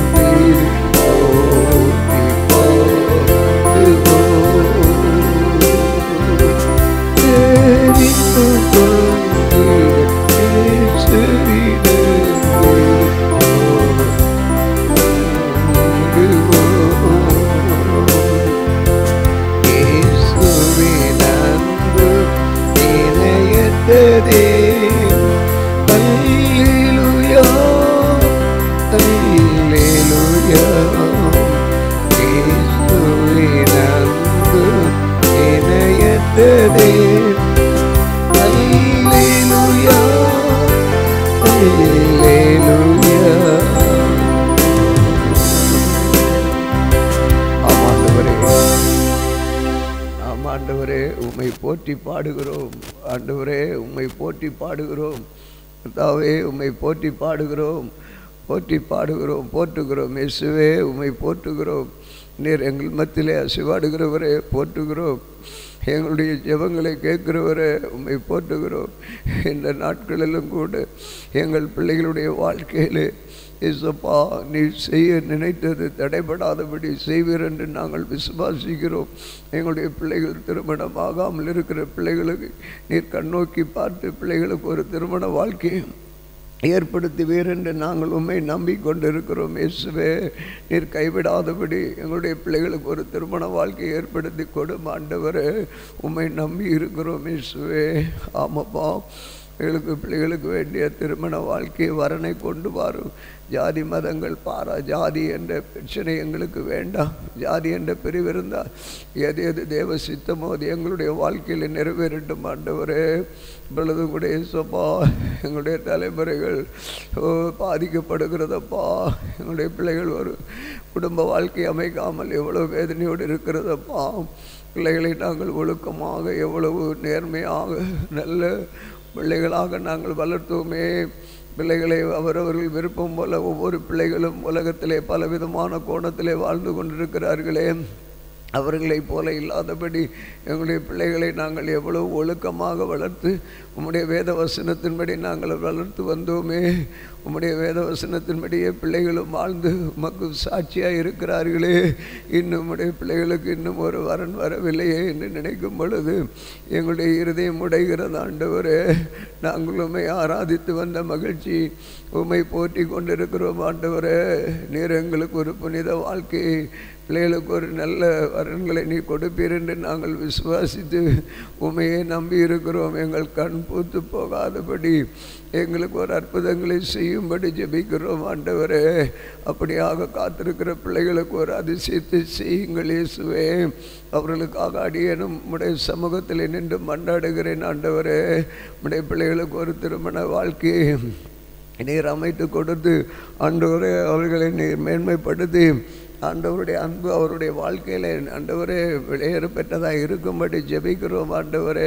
ஆண்டவரே உம்மை போற்றி பாடுகிறோம். ஆண்டவரே உம்மை போற்றி பாடுகிறோம். கர்த்தாவே உம்மை போற்றி பாடுகிறோம், போற்றி பாடுகிறோம், போற்றுகிறோம். இயேசுவே உம்மை போற்றுகிறோம். நீர் எங்கள் மத்தியிலே அசைவாடுகிறவரே போற்றுகிறோம். எங்களுடைய ஜெபங்களை கேட்கிறவரே உம்மை போற்றுகிறோம். இந்த நாட்களிலும் கூட எங்கள் பிள்ளைகளுடைய வாழ்க்கையிலே இயேசுப்பா நீர் செய்ய நினைத்தது தடைபடாதபடி செய்வீர் என்று நாங்கள் விசுவாசிக்கிறோம். எங்களுடைய பிள்ளைகள் திருமணமாகாமல் இருக்கிற பிள்ளைகளுக்கு நீர் கண்ணோக்கி பார்த்து பிள்ளைகளுக்கு ஒரு திருமண வாழ்க்கையை ஏற்படுத்துவீர் என்று நாங்கள் உம்மை நம்பிக்கொண்டிருக்கிறோம். இயேசுவே நீர் கைவிடாதபடி எங்களுடைய பிள்ளைகளுக்கு ஒரு திருமண வாழ்க்கையை ஏற்படுத்தி கொடும் ஆண்டவரே உம்மை நம்பி இருக்கிறோம். இயேசுவே ஆமாப்பா எங்களுக்கு பிள்ளைகளுக்கு வேண்டிய திருமண வாழ்க்கையை வரனை கொண்டு வரும். ஜாதி மதங்கள் பாரா ஜாதி என்ற பிரச்சனை எங்களுக்கு வேண்டாம். ஜாதி என்ற பிரிவிருந்தால் எது எது தேவ சித்தமோ அது எங்களுடைய வாழ்க்கையில் நிறைவேறட்டும் ஆண்டவரே. இப்பொழுது கூட இயேசுப்பா எங்களுடைய தலைமுறைகள் பாதிக்கப்படுகிறதப்பா. எங்களுடைய பிள்ளைகள் ஒரு குடும்ப வாழ்க்கை அமைக்காமல் எவ்வளோ வேதனையோடு இருக்கிறதப்பா. பிள்ளைகளை நாங்கள் ஒழுக்கமாக எவ்வளவு நேர்மையாக நல்ல பிள்ளைகளாக நாங்கள் வளர்த்தோமே. பிள்ளைகளை அவரவர்கள் விருப்பம் போல ஒவ்வொரு பிள்ளைகளும் உலகத்திலே பலவிதமான கோணத்திலே வாழ்ந்து கொண்டிருக்கிறார்களே. அவர்களைப் போல இல்லாதபடி எங்களுடைய பிள்ளைகளை நாங்கள் எவ்வளவு ஒழுக்கமாக வளர்த்து உம்முடைய வேத வசனத்தின்படி நாங்கள் வளர்த்து வந்தோமே. உம்முடைய வேத வசனத்தின்படியே பிள்ளைகளும் வாழ்ந்து உமக்கு சாட்சியாக இருக்கிறார்களே. இன்னும் உம்முடைய பிள்ளைகளுக்கு இன்னும் ஒரு வரன் வரவில்லையே என்று நினைக்கும் பொழுது எங்களுடைய இருதயம் உடைகிறது ஆண்டவரே. நாங்கள் உம்மை ஆராதித்து வந்த மகிழ்ச்சி உம்மை போற்றி கொண்டிருக்கிறோம் ஆண்டவரே. நீர் எங்களுக்கு ஒரு புனித வாழ்க்கையை பிள்ளைகளுக்கு ஒரு நல்ல வரன்களை நீ கொடுப்பீர் என்று நாங்கள் விசுவாசித்து உண்மையை நம்பி இருக்கிறோம். எங்கள் கண் பூத்து போகாதபடி எங்களுக்கு ஒரு அற்புதங்களை செய்யும்படி ஜெபிக்கிறோம் ஆண்டவரே. அப்படியாக காத்திருக்கிற பிள்ளைகளுக்கு ஒரு அதிசயத்தை செய்யுங்கள் இயேசுவே. அவர்களுக்காக அடியேனும் உம்முடைய சமூகத்தில் நின்று மன்றாடுகிறேன் ஆண்டவரே. உம்முடைய பிள்ளைகளுக்கு ஒரு திருமண வாழ்க்கையை நீர் அமைத்து கொடுத்து ஆண்டவரே அவர்களை நீர் மேன்மைப்படுத்தி ஆண்டவருடைய அன்பு அவருடைய வாழ்க்கையில் ஆண்டவரே விளையேற பெற்றதாக இருக்கும்படி ஜெபிக்கிறோம் ஆண்டவரே.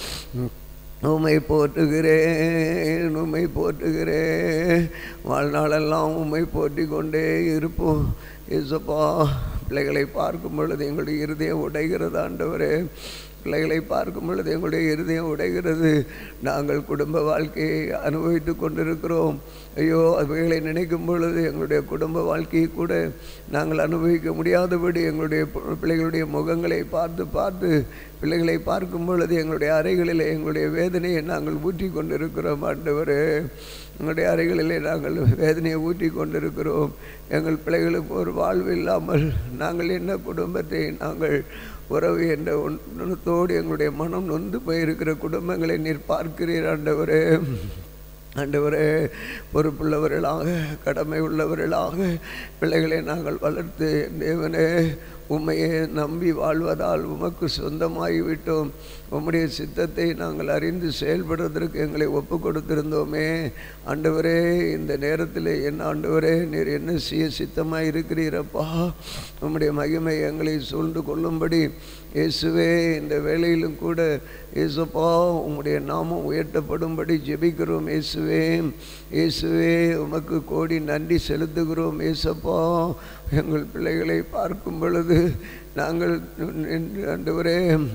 உம்மை போற்றுகிறேன், உம்மை போற்றுகிறேன். வாழ்நாளெல்லாம் உம்மை போற்றி கொண்டே இருப்போம் இயேசுப்பா. பிள்ளைகளை பார்க்கும் பொழுது எங்களுடைய இருதயம் உடைகிறது ஆண்டவரே. பிள்ளைகளை பார்க்கும் பொழுது எங்களுடைய இருதயம் உடைகிறது. நாங்கள் குடும்ப வாழ்க்கையை அனுபவித்து கொண்டிருக்கிறோம். ஐயோ அவைகளை நினைக்கும் பொழுது எங்களுடைய குடும்ப வாழ்க்கையை கூட நாங்கள் அனுபவிக்க முடியாதபடி எங்களுடைய பிள்ளைகளுடைய முகங்களை பார்த்து பார்த்து பிள்ளைகளை பார்க்கும் பொழுது எங்களுடைய அறைகளில் எங்களுடைய வேதனையை நாங்கள் ஊற்றி கொண்டிருக்கிறோம் ஆண்டவரே. எங்களுடைய அறைகளிலே நாங்கள் வேதனையை ஊற்றி கொண்டிருக்கிறோம். எங்கள் பிள்ளைகளுக்கு ஒரு வாழ்வு இல்லாமல் நாங்கள் என்ன குடும்பத்தை நாங்கள் உறவு என்ற ஒன்றத்தோடு எங்களுடைய மனம் நொந்து போயிருக்கிற குடும்பங்களை நீர் பார்க்கிறீர் ஆண்டவரே. ஆண்டவரே, பொறுப்புள்ளவர்களாக கடமை உள்ளவர்களாக பிள்ளைகளை நாங்கள் வளர்த்து தேவனே உம்மையே நம்பி வாழ்வதால் உமக்கு சொந்தமாகிவிட்டோம். உம்முடைய சித்தத்தை நாங்கள் அறிந்து செயல்படுவதற்கு எங்களை ஒப்பு கொடுத்திருந்தோமே. ஆண்டவரே, இந்த நேரத்தில் என்ன ஆண்டவரே நீர் என்ன செய்ய சித்தமாக இருக்கிறீரப்பா. உம்முடைய மகிமை எங்களை சூழ்ந்து கொள்ளும்படி இயேசுவே இந்த வேளையிலும் கூட இயேசுப்பா உம்முடைய நாமம் உயர்த்தப்படும்படி ஜெபிக்கிறோம். இயேசுவே இயேசுவே உமக்கு கோடி நன்றி செலுத்துகிறோம். இயேசப்பா, எங்கள் பிள்ளைகளை பார்க்கும் பொழுது நாங்கள் ஆண்டவரே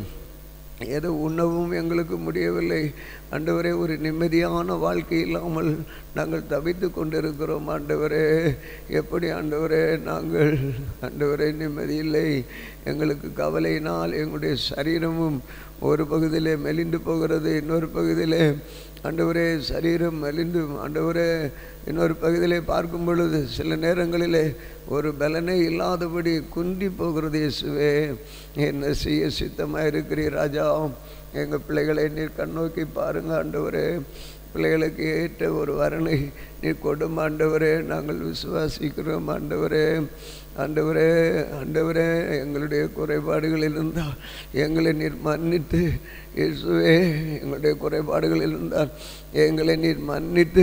ஏதோ உண்ணவும் எங்களுக்கு முடியவில்லை ஆண்டவரே. ஒரு நிம்மதியான வாழ்க்கை இல்லாமல் நாங்கள் தவித்து கொண்டிருக்கிறோம் ஆண்டவரே. எப்படி ஆண்டவரே நாங்கள் ஆண்டவரே நிம்மதி இல்லை. எங்களுக்கு கவலையினால் எங்களுடைய சரீரமும் ஒரு பகுதியிலே மெலிந்து போகிறது, இன்னொரு பகுதியிலே ஆண்டவரே சரீரம் மெலிந்து ஆண்டவரே இன்னொரு பகுதியிலே பார்க்கும் பொழுது சில நேரங்களிலே ஒரு பலனே இல்லாதபடி குந்தி போகிறது. இயேசுவே, என்ன செய்ய சித்தமாக இருக்கிறீர் ராஜா. எங்கள் பிள்ளைகளை நீர் கண்ணோக்கி பாருங்க ஆண்டவரே. பிள்ளைகளுக்கு ஏற்ற ஒரு வரனை நீர் கொடும் ஆண்டவரே. நாங்கள் விசுவாசிக்கிறோம் ஆண்டவரே. ஆண்டவரே ஆண்டவரே, எங்களுடைய குறைபாடுகள் இருந்தால் எங்களை நீர் மன்னித்து இயேசுவே, எங்களுடைய குறைபாடுகள் இருந்தால் எங்களை நீர் மன்னித்து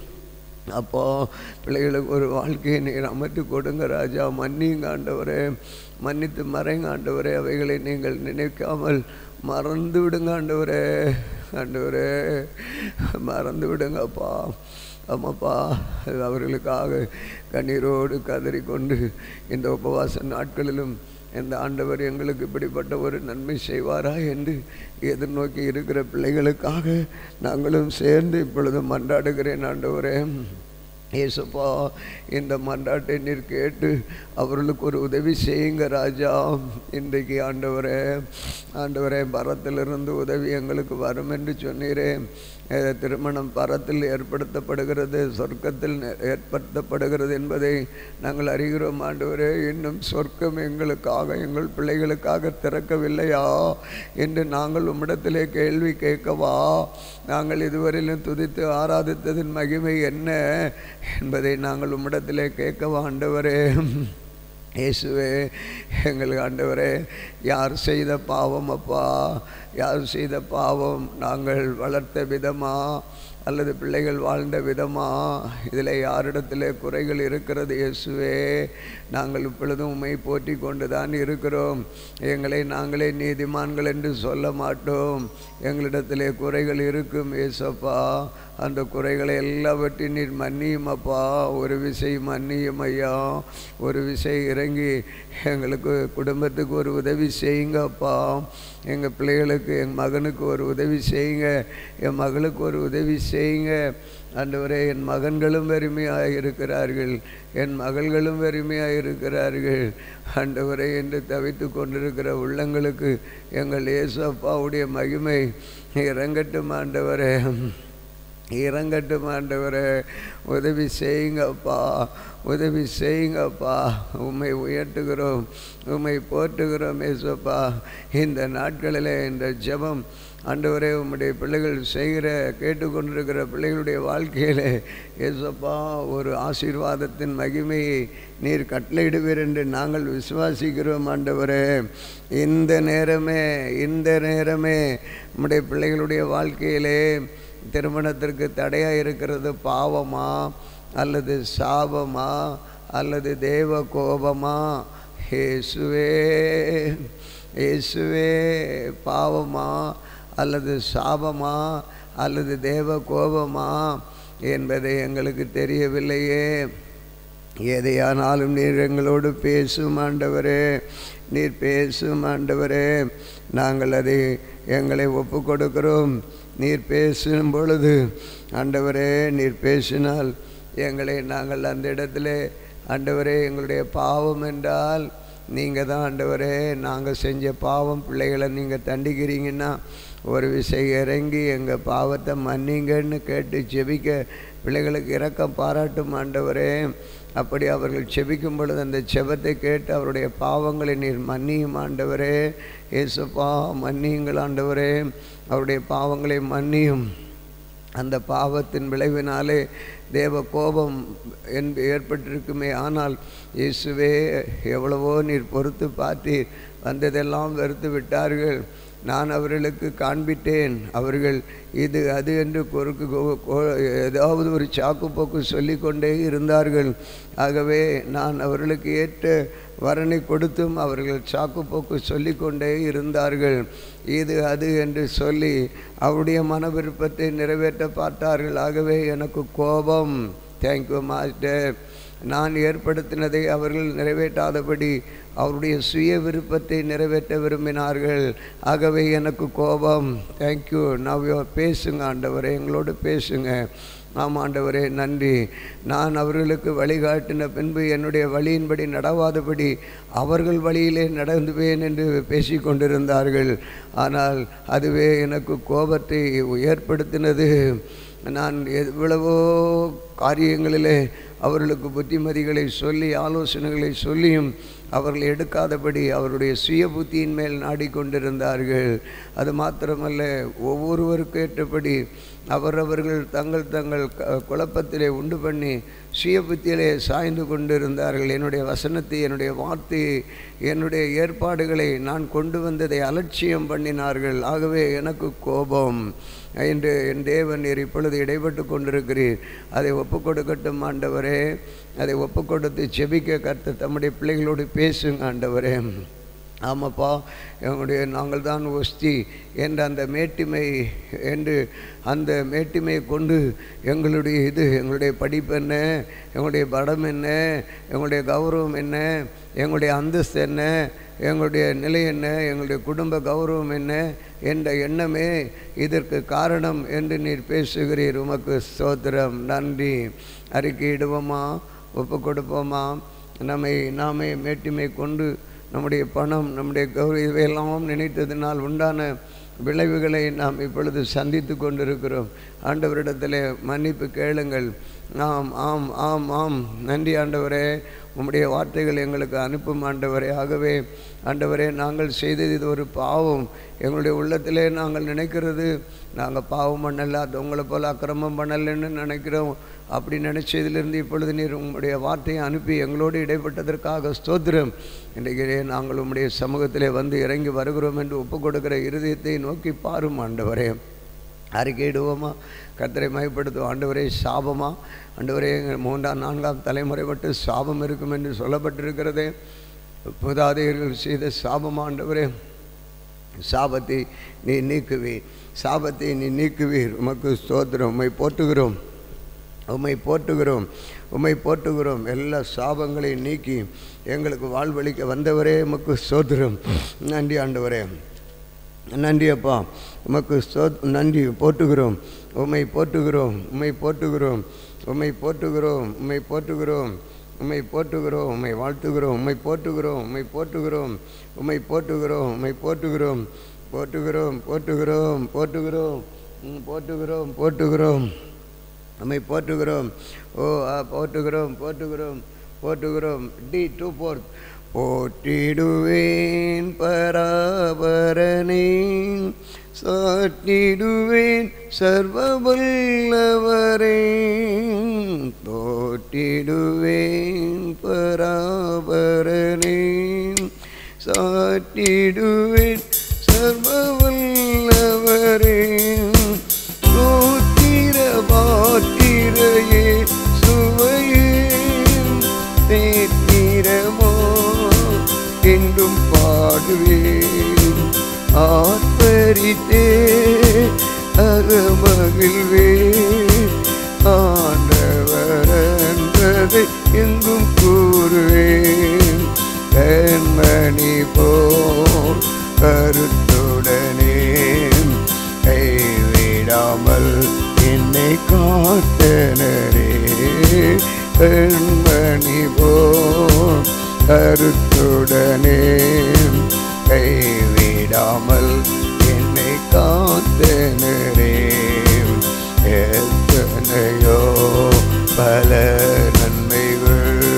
அப்போ பிள்ளைகளுக்கு ஒரு வாழ்க்கையை நீர் அமைத்து கொடுங்க ராஜா. மன்னிங்க ஆண்டவரே, மன்னித்து மறைங்க ஆண்டவரே. அவைகளை நீங்கள் நினைக்காமல் மறந்து விடுங்க ஆண்டவரே. ஆண்டவரே மறந்து விடுங்கப்பா. ஆமாப்பா, அவர்களுக்காக கண்ணீரோடு கதறிக்கொண்டு இந்த உபவாச நாட்களிலும் இந்த ஆண்டவர் எங்களுக்கு இப்படிப்பட்ட ஒரு நன்மை செய்வாரா என்று எதிர்நோக்கி இருக்கிற பிள்ளைகளுக்காக நாங்களும் சேர்ந்து இப்பொழுது மன்றாடுகிறேன் ஆண்டவரே. ஏசப்பா, இந்த மன்றாட்டை நீர் கேட்டு அவர்களுக்கு ஒரு உதவி செய்யுங்க ராஜா. இன்றைக்கு ஆண்டவரே ஆண்டவரே பரத்திலிருந்து உதவி எங்களுக்கு வரும் என்று சொன்னீரே. திருமணம் பரத்தில் ஏற்படுத்தப்படுகிறது, சொர்க்கத்தில் ஏற்படுத்தப்படுகிறது என்பதை நாங்கள் அறிகிறோம் ஆண்டவரே. இன்னும் சொர்க்கம் எங்களுக்காக எங்கள் பிள்ளைகளுக்காக திறக்கவில்லையா என்று நாங்கள் உம்மிடத்திலே கேள்வி கேட்கவா? நாங்கள் இதுவரையிலும் துதித்து ஆராதித்ததின் மகிமை என்ன என்பதை நாங்கள் உம்மிடத்திலே கேட்கவா ஆண்டவரே. இயேசுவே, எங்களுக்கு ஆண்டவரே யார் செய்த பாவம் அப்பா, யார் செய்த பாவம், நாங்கள் வளர்த்த விதமா அல்லது பிள்ளைகள் வாழ்ந்த விதமா, இதில் யாரிடத்தில் குறைகள் இருக்கிறது இயேசுவே. நாங்கள் இப்பொழுதும் உம்மை போற்றி கொண்டு தான் இருக்கிறோம். எங்களை நாங்களே நீதிமான்கள் என்று சொல்ல மாட்டோம். எங்களிடத்திலே குறைகள் இருக்கும் இயேசப்பா. அந்த குறைகளை எல்லாவற்றையும் நீர் மன்னியும் அப்பா. ஒரு விசை மன்னியும் ஐயா. ஒரு விசை இறங்கி எங்களுக்கு குடும்பத்துக்கு ஒரு உதவி செய்யுங்க அப்பா. எங்கள் பிள்ளைகளுக்கு என் மகனுக்கு ஒரு உதவி செய்யுங்க, என் மகளுக்கு ஒரு உதவி செய்யுங்க ஆண்டவரே. என் மகன்களும் வெறுமையாக இருக்கிறார்கள், என் மகள்களும் வெறுமையாக இருக்கிறார்கள் ஆண்டவரே என்று தவித்து கொண்டிருக்கிற உள்ளங்களுக்கு எங்கள் இயேசு அப்பாவுடைய மகிமை இறங்கட்டும் ஆண்டவரே, இறங்கட்டும் ஆண்டவரே. உதவி செய்யுங்கப்பா, உதவி செய்யுங்கப்பா. உம்மை உயர்த்துகிறோம், உம்மை போற்றுகிறோம் இயேசுப்பா. இந்த நாட்களில் இந்த ஜெபம் ஆண்டவரே உம்முடைய பிள்ளைகள் செய்கிற கேட்டுக்கொண்டிருக்கிற பிள்ளைகளுடைய வாழ்க்கையில் இயேசுப்பா ஒரு ஆசீர்வாதத்தின் மகிமையை நீர் கட்டளையிடுவீர் என்று நாங்கள் விசுவாசிக்கிறோம் ஆண்டவரே. இந்த நேரமே உம்முடைய பிள்ளைகளுடைய வாழ்க்கையிலே திருமணத்திற்கு தடையாக இருக்கிறது பாவமா அல்லது சாபமா அல்லது தேவ கோபமா? இயேசுவே, இயேசுவே, பாவமா அல்லது சாபமா அல்லது தேவ கோபமா என்பதை எங்களுக்கு தெரியவில்லையே. எதையானாலும் நீர் எங்களோடு பேசும் ஆண்டவரே, நீர் பேசும் ஆண்டவரே. நாங்கள் அதை எங்களை ஒப்பு கொடுக்கிறோம். நீர் பேசும் பொழுது ஆண்டவரே, நீர் பேசினால் எங்களை நாங்கள் அந்த இடத்துல ஆண்டவரே, எங்களுடைய பாவம் என்றால் நீங்கள் தான் ஆண்டவரே. நாங்கள் செஞ்ச பாவம் பிள்ளைகளை நீங்கள் தண்டிக்கிறீங்கன்னா ஒரு விஷயம் இறங்கி எங்கள் பாவத்தை மன்னிங்கன்னு கேட்டு ஜெபிக்க பிள்ளைகளுக்கு இரக்கம் பாராட்டும் ஆண்டவரே. அப்படி அவர்கள் செபிக்கும் பொழுது அந்த செபத்தை கேட்டு அவருடைய பாவங்களை நீர் மன்னியும் ஆண்டவரே. இயேசுப்பா, மன்னியுங்கள் ஆண்டவரே, அவருடைய பாவங்களை மன்னியும். அந்த பாவத்தின் விளைவினாலே தேவ கோபம் ஏற்பட்டிருக்குமே, ஆனால் இயேசுவே எவ்வளவோ நீர் பொறுத்து பார்த்தீர், வந்ததெல்லாம் வெறுத்து விட்டார்கள். நான் அவர்களுக்கு காண்பித்தேன், அவர்கள் இது அது என்று ஏதாவது ஒரு சாக்கு போக்கு சொல்லிக்கொண்டே இருந்தார்கள். ஆகவே நான் அவர்களுக்கு ஏற்ற வரனை கொடுத்தும் அவர்கள் சாக்கு போக்கு சொல்லிக்கொண்டே இருந்தார்கள். இது அது என்று சொல்லி அவருடைய மன விருப்பத்தை நிறைவேற்ற பார்த்தார்கள். ஆகவே எனக்கு கோபம். Thank you master. நான் ஏற்படுத்தினதை அவர்கள் நிறைவேற்றாதபடி அவருடைய சுய விருப்பத்தை நிறைவேற்ற விரும்பினார்கள். ஆகவே எனக்கு கோபம். தேங்க்யூ. நான் பேசுங்க ஆண்டவரே, எங்களோடு பேசுங்க. ஆமாம் ஆண்டவரே, நன்றி. நான் அவர்களுக்கு வழிகாட்டின பின்பு என்னுடைய வழியின்படி நடவாதபடி அவர்கள் வழியிலே நடந்துவேன் என்று பேசி கொண்டிருந்தார்கள். ஆனால் அதுவே எனக்கு கோபத்தை ஏற்படுத்தினது. நான் எவ்வளவோ காரியங்களிலே அவர்களுக்கு புத்திமதிகளை சொல்லி ஆலோசனைகளை சொல்லியும் அவர்கள் எடுக்காதபடி அவருடைய சுய புத்தியின் மேல் நாடிக்கொண்டிருந்தார்கள். அது மாத்திரமல்ல, ஒவ்வொருவருக்கு ஏற்றபடி அவரவர்கள் தங்கள் தங்கள் குழப்பத்திலே உண்டு பண்ணி சுய புத்தியிலே சாய்ந்து கொண்டிருந்தார்கள். என்னுடைய வசனத்தை, என்னுடைய வார்த்தையை, என்னுடைய ஏற்பாடுகளை நான் கொண்டு வந்ததை அலட்சியம் பண்ணினார்கள். ஆகவே எனக்கு கோபம். என்று என் தேவன் நீர் இப்பொழுது இடைப்பட்டு கொண்டிருக்கிறீர். அதை ஒப்புக் கொடுக்கட்டும் ஆண்டவரே. அதை ஒப்புக் கொடுத்து செபிக்க கர்த்தர் தம்முடைய பிள்ளைகளோடு பேசுங்க ஆண்டவரே. ஆமாப்பா, எங்களுடைய நாங்கள் தான் ஒஸ்தி என்ற அந்த மேட்டிமை என்று அந்த மேட்டிமையை கொண்டு எங்களுடைய எங்களுடைய படிப்பு என்ன, எங்களுடைய படம் என்ன, எங்களுடைய கௌரவம் என்ன, எங்களுடைய அந்தஸ்து என்ன, எங்களுடைய நிலை என்ன, எங்களுடைய குடும்ப கௌரவம் என்ன என்ற எண்ணமே இதற்கு காரணம் என்று நீர் பேசுகிறீர். உமக்கு ஸ்தோத்திரம், நன்றி. அறிக்கையிடுவோமா, ஒப்பு கொடுப்போமா? நாமே மேட்டிமை கொண்டு நம்முடைய பணம், நம்முடைய கௌரவம் இவையெல்லாம் நினைத்ததினால் உண்டான விளைவுகளை நாம் இப்பொழுது சந்தித்து கொண்டிருக்கிறோம். ஆண்டவரிடத்தில் மன்னிப்பு கேளுங்கள். ஆம் ஆம் ஆம் ஆம், நன்றி ஆண்டவரே. உம்முடைய வார்த்தைகள் எங்களுக்கு அனுப்பும் ஆண்டவரே. ஆகவே ஆண்டவரே, நாங்கள் செய்தது இது ஒரு பாவம். எங்களுடைய உள்ளத்திலே நாங்கள் நினைக்கிறது நாங்கள் பாவம் பண்ணல, அது உங்களை போல் அக்கிரமம் பண்ணலைன்னு நினைக்கிறோம். அப்படி நினைச்சதிலிருந்து இப்பொழுது நீர் உங்களுடைய வார்த்தையை அனுப்பி எங்களோடு இடைப்பட்டதற்காக ஸ்தோத்திரம். இன்றைக்கு நாங்கள் உம்முடைய சமூகத்திலே வந்து இறங்கி வருகிறோம் என்று ஒப்புக் கொடுக்கிற இருதயத்தை நோக்கி பாரும் ஆண்டவரே. அறிக்கையிடுவோமா? கர்த்தரை மகிமைப்படுத்துவோம். ஆண்டவரே, சாபமா ஆண்டவரே, 3ஆம் 4ஆம் தலைமுறை மட்டும் சாபம் இருக்கும் என்று சொல்லப்பட்டிருக்கிறதே. மூதாதையர்கள் செய்த சாபம் ஆண்டவரே, சாபத்தை நீ நீக்குவீர், சாபத்தை நீ நீக்குவீர். உமக்கு ஸ்தோத்திரம். உம்மை போற்றுகிறோம், உம்மை போற்றுகிறோம், உம்மை போற்றுகிறோம். எல்லா சாபங்களையும் நீக்கி எங்களுக்கு வாழ்வழிக்க வந்தவரே உமக்கு ஸ்தோத்திரம். நன்றி ஆண்டவரே, நன்றி அப்பா. உமக்கு நன்றி. போற்றுகிறோம், உம்மை போற்றுகிறோம், உம்மை போற்றுகிறோம், உம்மை போற்றுகிறோம், உம்மை போற்றுகிறோம், உம்மை போற்றுகிறோம், உம்மை வாழ்த்துகிறோம், உம்மை போற்றுகிறோம், உம்மை போற்றுகிறோம், உம்மை போற்றுகிறோம், உம்மை போற்றுகிறோம், போற்றுகிறோம், போற்றுகிறோம், போற்றுகிறோம், போற்றுகிறோம், போற்றுகிறோம், உம்மை போற்றுகிறோம். ஓ போற்றுகிறோம், போற்றுகிறோம், போற்றுகிறோம். D2/4 போற்றிடுவேன் பராபரனே, சாற்றிடுவேன் சர்வவல்லவரே, போற்றிடுவேன் பராபரனே, சாற்றிடுவேன் சர்வவல்லவரே, சோத்திர பாத்திரையே சுவையே தேத்திரமோ என்றும் பாடுவேன், ஆர்ப்பரித்தே அகமகிழ்வேன், ஆண்டவர் என்பதை எங்கும் கூறுவேன், கண்மணி போல் கருத்துடனே கைவிடாமல் என்னை காத்தனரே, கண்மணி போல் கருத்துடனே கைவிடாமல் என்னை காத்தனரே. எத்தனையோ பல நன்மைகள்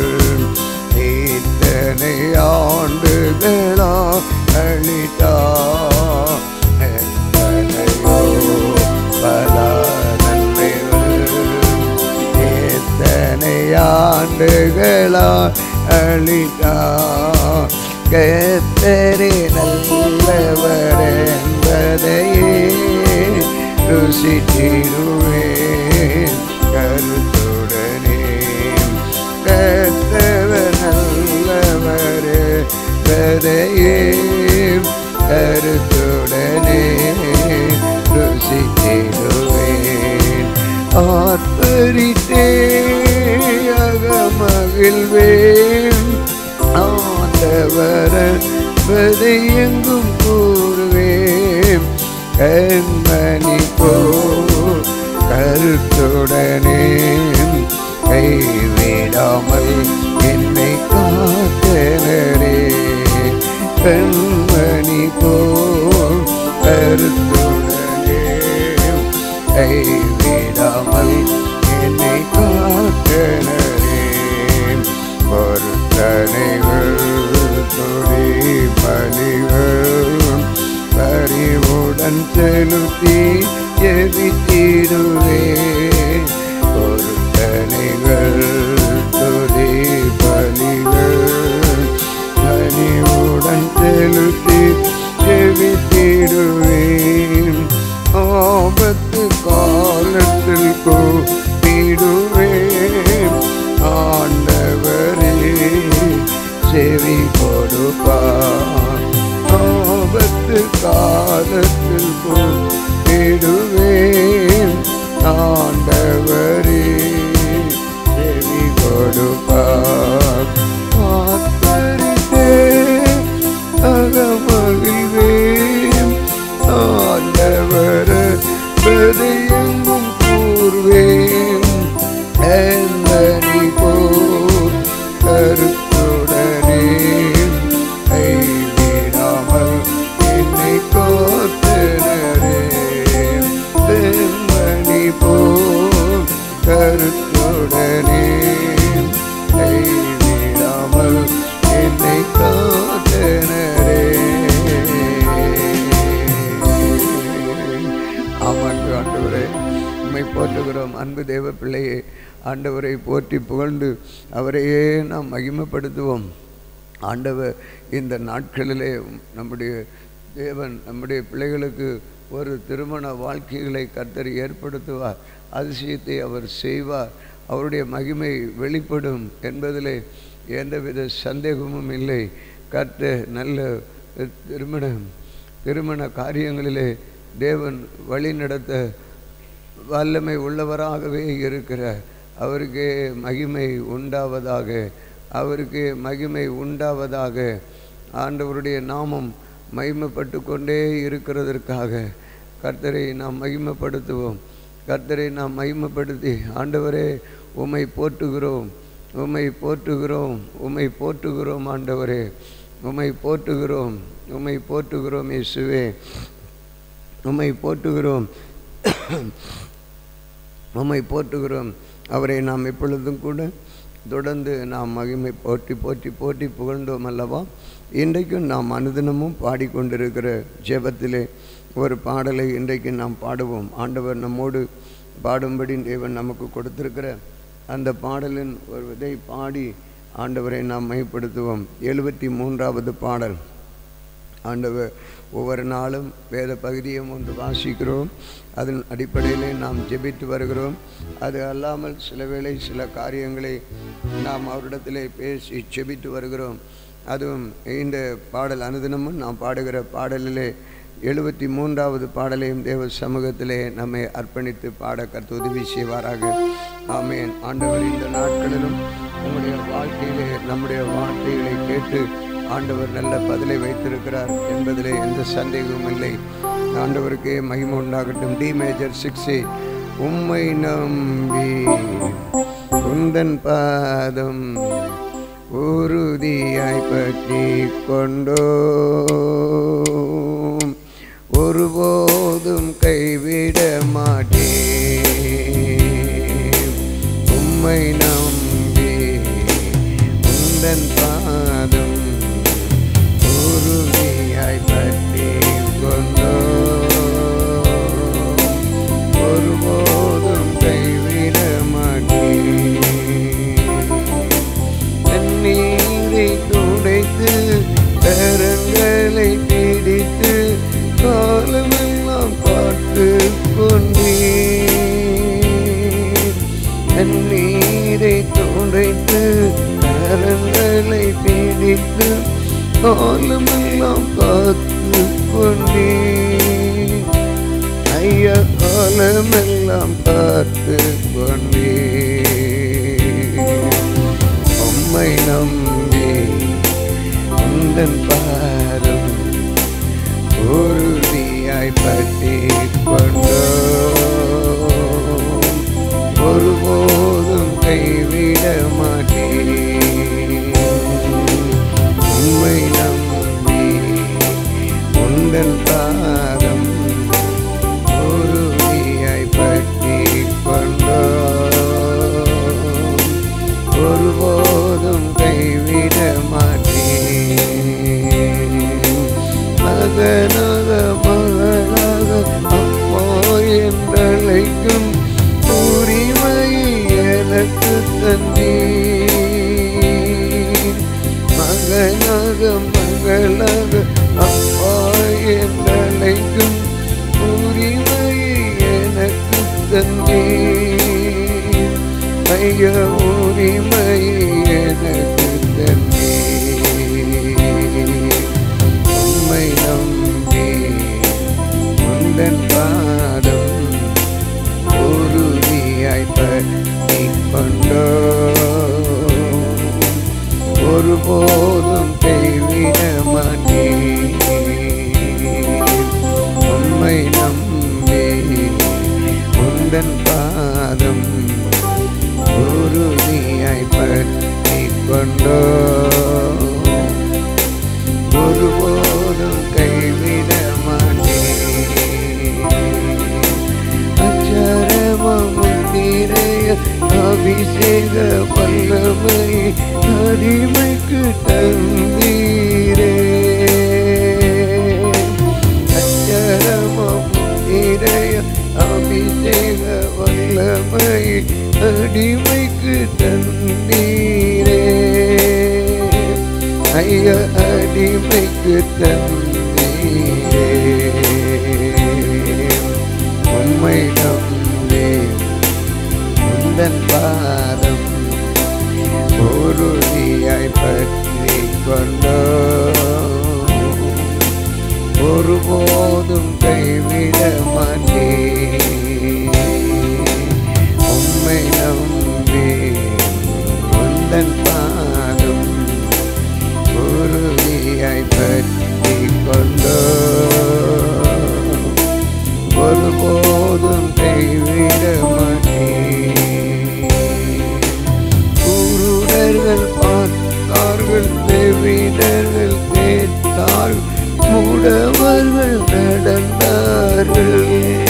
ஆண்டுகளால் அளித்தார். கர்த்தரே நல்லவர் என்பதையே ருசித்திடுவேன் கருத்துடனே. கர்த்தர் நல்லவர் என்பதையே கருத்துடனே ருசித்திடுவேன். ஆர்ப்பரித்தே அகமகிழ்வேன் ஆண்டவர் என்பதை எங்கும் கூறுவேன். கண்மணி போல் கருத்துடனே கைவிடாமல் என்னை காத்தனரே. கண்மணி போல் கருத்துடனே கைவிடாமல் என்னை காத்தனரே. பொருத்தனைகள் துதி பலிகள் பறிவுடன் செலுத்தி ஜெபித்திடுவேன். பொருத்தனைகள் துதி பலிகள் பறிவுடன் செலுத்தி ஜெபித்திடுவேன். ஆபத்து காலத்தில் கூப்பிடுவேன். ஆண்டவரே செவி கொடுப்பார். ஆபத்து காலத்தில் கூப்பிடுவேன். ஆண்டவரே செவி கொடுப்பார். ஆத்தரித்தே அகமகிழ்வேன். ஆண்டவர் எங்கும் கூறுவேன். கண்மணி போல் கருத்துடனே கைவிடாமல் என்னை காத்தனரே. கண்மணி போல் கருத்துடனே கைவிடாமல் என்னை காத்தனரே. ஆமாண்டு ஆண்டவரே உம்மை போற்றுகிறோம். அன்பு தேவ பிள்ளையே, ஆண்டவரை போற்றி புகழ்ந்து அவரையே நாம் மகிமைப்படுத்துவோம். ஆண்டவர் இந்த நாட்களிலே நம்முடைய தேவன் நம்முடைய பிள்ளைகளுக்கு ஒரு திருமண வாழ்க்கைகளை கர்த்தர் ஏற்படுத்துவார். அதிசயத்தை அவர் செய்வார். அவருடைய மகிமை வெளிப்படும் என்பதிலே எந்தவித சந்தேகமும் இல்லை. கர்த்தர் நல்ல திருமண காரியங்களிலே தேவன் வழி நடத்த வல்லமை உள்ளவராகவே இருக்கிறார். அவருக்கே மகிமை உண்டாவதாக, அவருக்கே மகிமை உண்டாவதாக. ஆண்டவருடைய நாமம் மகிமைப்பட்டு கொண்டே இருக்கிறதற்காக கர்த்தரை நாம் மகிமைப்படுத்துவோம். கர்த்தரை நாம் மகிமைப்படுத்தி ஆண்டவரே உம்மை போற்றுகிறோம், உம்மை போற்றுகிறோம், உம்மை போற்றுகிறோம். ஆண்டவரே உம்மை போற்றுகிறோம், உம்மை போற்றுகிறோம். இயேசுவே உம்மை போற்றுகிறோம், உம்மை போற்றுகிறோம். அவரை நாம் எப்பொழுதும் கூட தொடர்ந்து நாம் மகிமை போற்றி போற்றி போற்றி புகழ்ந்தோம் அல்லவா? இன்றைக்கும் நாம் அனுதினமும் பாடிக்கொண்டிருக்கிற ஜெபத்திலே ஒரு பாடலை இன்றைக்கு நாம் பாடுவோம். ஆண்டவர் நம்மோடு பாடும்படி தேவன் நமக்கு கொடுத்திருக்கிற அந்த பாடலின் ஒரு இதை பாடி ஆண்டவரை நாம் மையப்படுத்துவோம். 73வது பாடல். ஆண்டவர் ஒவ்வொரு நாளும் வேத பகுதியும் ஒன்று வாசிக்கிறோம். அதன் அடிப்படையிலே நாம் ஜெபித்து வருகிறோம். அது அல்லாமல் சில வேளை சில காரியங்களை நாம் அவரிடத்திலே பேசி ஜெபித்து வருகிறோம். அதுவும் இந்த பாடல் அனுதினமும் நாம் பாடுகிற பாடலிலே 73வது பாடலையும் தேவ சமூகத்திலே நம்மை அர்ப்பணித்து பாட கர்த்தர் உதவி செய்வாராக. ஆமென். ஆண்டவர் இந்த நாட்களிலும் நம்முடைய வாழ்க்கையிலே நம்முடைய வார்த்தைகளை கேட்டு ஆண்டவர் நல்ல பதிலை வைத்திருக்கிறார் என்பதிலே எந்த சந்தேகமும் இல்லை. ஆண்டவருக்கே மகிமை உண்டாகட்டும். டி மேஜர் 6 உம்மை நம்பி உந்தன் பாதம் உறுதியாய் பற்றி கொண்டோம், ஒருபோதும் கைவிட மாட்டேன். உம்மை நம்பி உந்தன் பாதம் உறுதியாய் பற்றி கொண்டோம், ஒருபோதும் கைவிட மாட்டேன். காலமெல்லாம் காத்து கொண்டே ஐயா காலமெல்லாம் காத்து கொண்டே உம்மை நம்பி உந்தன் பாதம் உறுதியாய் பற்றிக் கொண்டோம் ஒருபோதும் கைவிட மாட்டேன் உம்மை நம்பி உந்தன் பாதம் உறுதியாய் பற்றிக் கொண்டோம் ஒருபோதும் கைவிட மாட்டேன் மகனாக மகனாக அப்பா என்றழைக்கும் உரிமை எனக்கு தந்தீர் மகனாக மகளாக அப்பா என்றழைக்கும் உரிமை எனக்கு தந்தீர் ஐயா உரிமை எனக்கு தந்தீர் உம்மை நம்பி உந்தன் பாதம் உறுதியாய் பற்றிக் கொண்டோம் ஒருபோதும் கைவிட மாட்டேன் உம்மை நம்பி உந்தன் பாதம் உறுதியாய் பற்றிக் கொண்டோம் ஒருபோதும் கைவிட மாட்டேன் அச்சரமுந்திரைய அபிஷேக வல்லமை அடிமைக்கு தந்தீரே அச்சரமுந்திரைய அபிஷேக வல்லமை அடிமைக்கு தந்தீரே ஐயா அடிமைக்கு தந்தீரே உம்மை நம்பி உந்தன் பாதம் உறுதியாய் பற்றிக் கொண்டோம் ஒருபோதும் கைவிட மாட்டேன் உம்மை நம்பி உந்தன் பாதம் உறுதியாய் பற்றிக் கொண்டோம் ஒருபோதும் கைவிட மாட்டேன் குருடர்கள் பார்த்தார்கள் செவிடர்கள் கேட்டார்கள் முடவர்கள் நடந்தார்கள்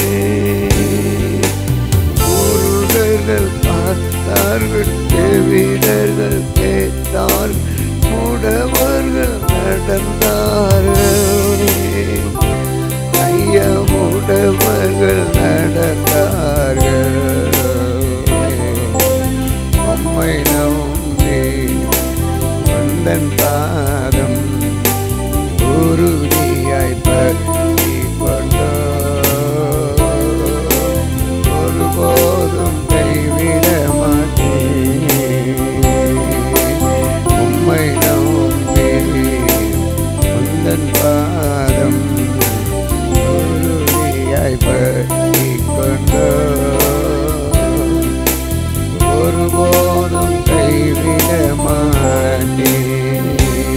குருடர்கள் பார்த்தார்கள் செவிடர்கள் கேட்டார்கள் முடவர்கள் நடந்தார்கள் ஐயா முடவர்கள் நடந்தார்கள் உம்மை நம்பி உந்தன் பாதம் உறுதியாய் பற்றிக் கொண்டோம் ஒருபோதும் கைவிட மாட்டேன் உம்மை நம்பி உந்தன் பாதம் உறுதியாய் பற்றிக் கொண்டோம் ஒருபோதும் கைவிட மாட்டேன்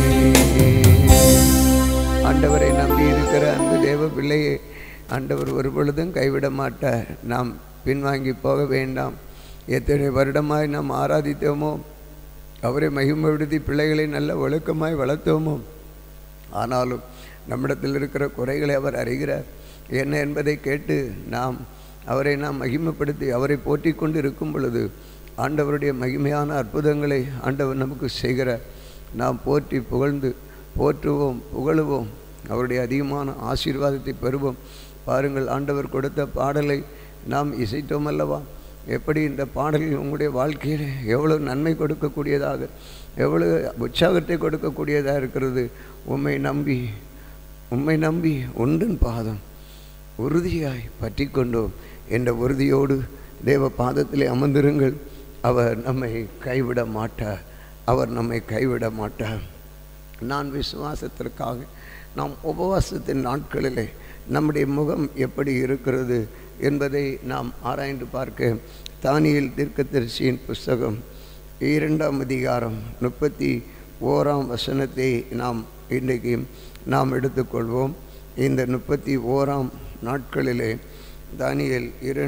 ஆண்டவரை நம்பி இருக்கிற அன்பு தேவ பிள்ளையே ஆண்டவர் ஒரு பொழுதும் கைவிட மாட்டார் நாம் பின்வாங்கி போக வேண்டாம் எத்தனை வருடமாய் நாம் ஆராதித்தோமோ அவரை மகிமைப்படுத்தி பிள்ளைகளை நல்ல ஒழுக்கமாய் வளர்த்தோமோ ஆனாலும் நம்மிடத்தில் இருக்கிற குறைகளை அவர் அறிகிறார் என்ன என்பதை கேட்டு அவரை நாம் மகிமைப்படுத்தி அவரை போற்றி கொண்டு இருக்கும் பொழுது ஆண்டவருடைய மகிமையான அற்புதங்களை ஆண்டவர் நமக்கு செய்கிறார் நாம் போற்றி புகழ்ந்து போற்றுவோம் புகழுவோம் அவருடைய அதிகமான ஆசீர்வாதத்தை பெறுவோம் பாருங்கள் ஆண்டவர் கொடுத்த பாடலை நாம் இசைத்தோம் அல்லவா எப்படி இந்த பாடல்கள் உங்களுடைய வாழ்க்கையில் எவ்வளவு நன்மை கொடுக்கக்கூடியதாக எவ்வளவு உற்சாகத்தை கொடுக்கக்கூடியதாக இருக்கிறது உம்மை நம்பி உந்தன் பாதம் உறுதியாய் பற்றி கொண்டோம் என்ற உறுதியோடு தேவ பாதத்திலே அமர்ந்திருங்கள் அவர் நம்மை கைவிட மாட்டார் நான் விசுவாசத்திற்காக நாம் உபவாசத்தின் நாட்களிலே நம்முடைய முகம் எப்படி இருக்கிறது என்பதை நாம் ஆராய்ந்து பார்க்க தானியேல் தீர்க்கதரிசியின் புஸ்தகம் 2ஆம் அதிகாரம் 31ஆம் வசனத்தை இன்றைக்கு நாம் எடுத்துக்கொள்வோம். இந்த 31ஆம் நாட்களிலே தானியேல்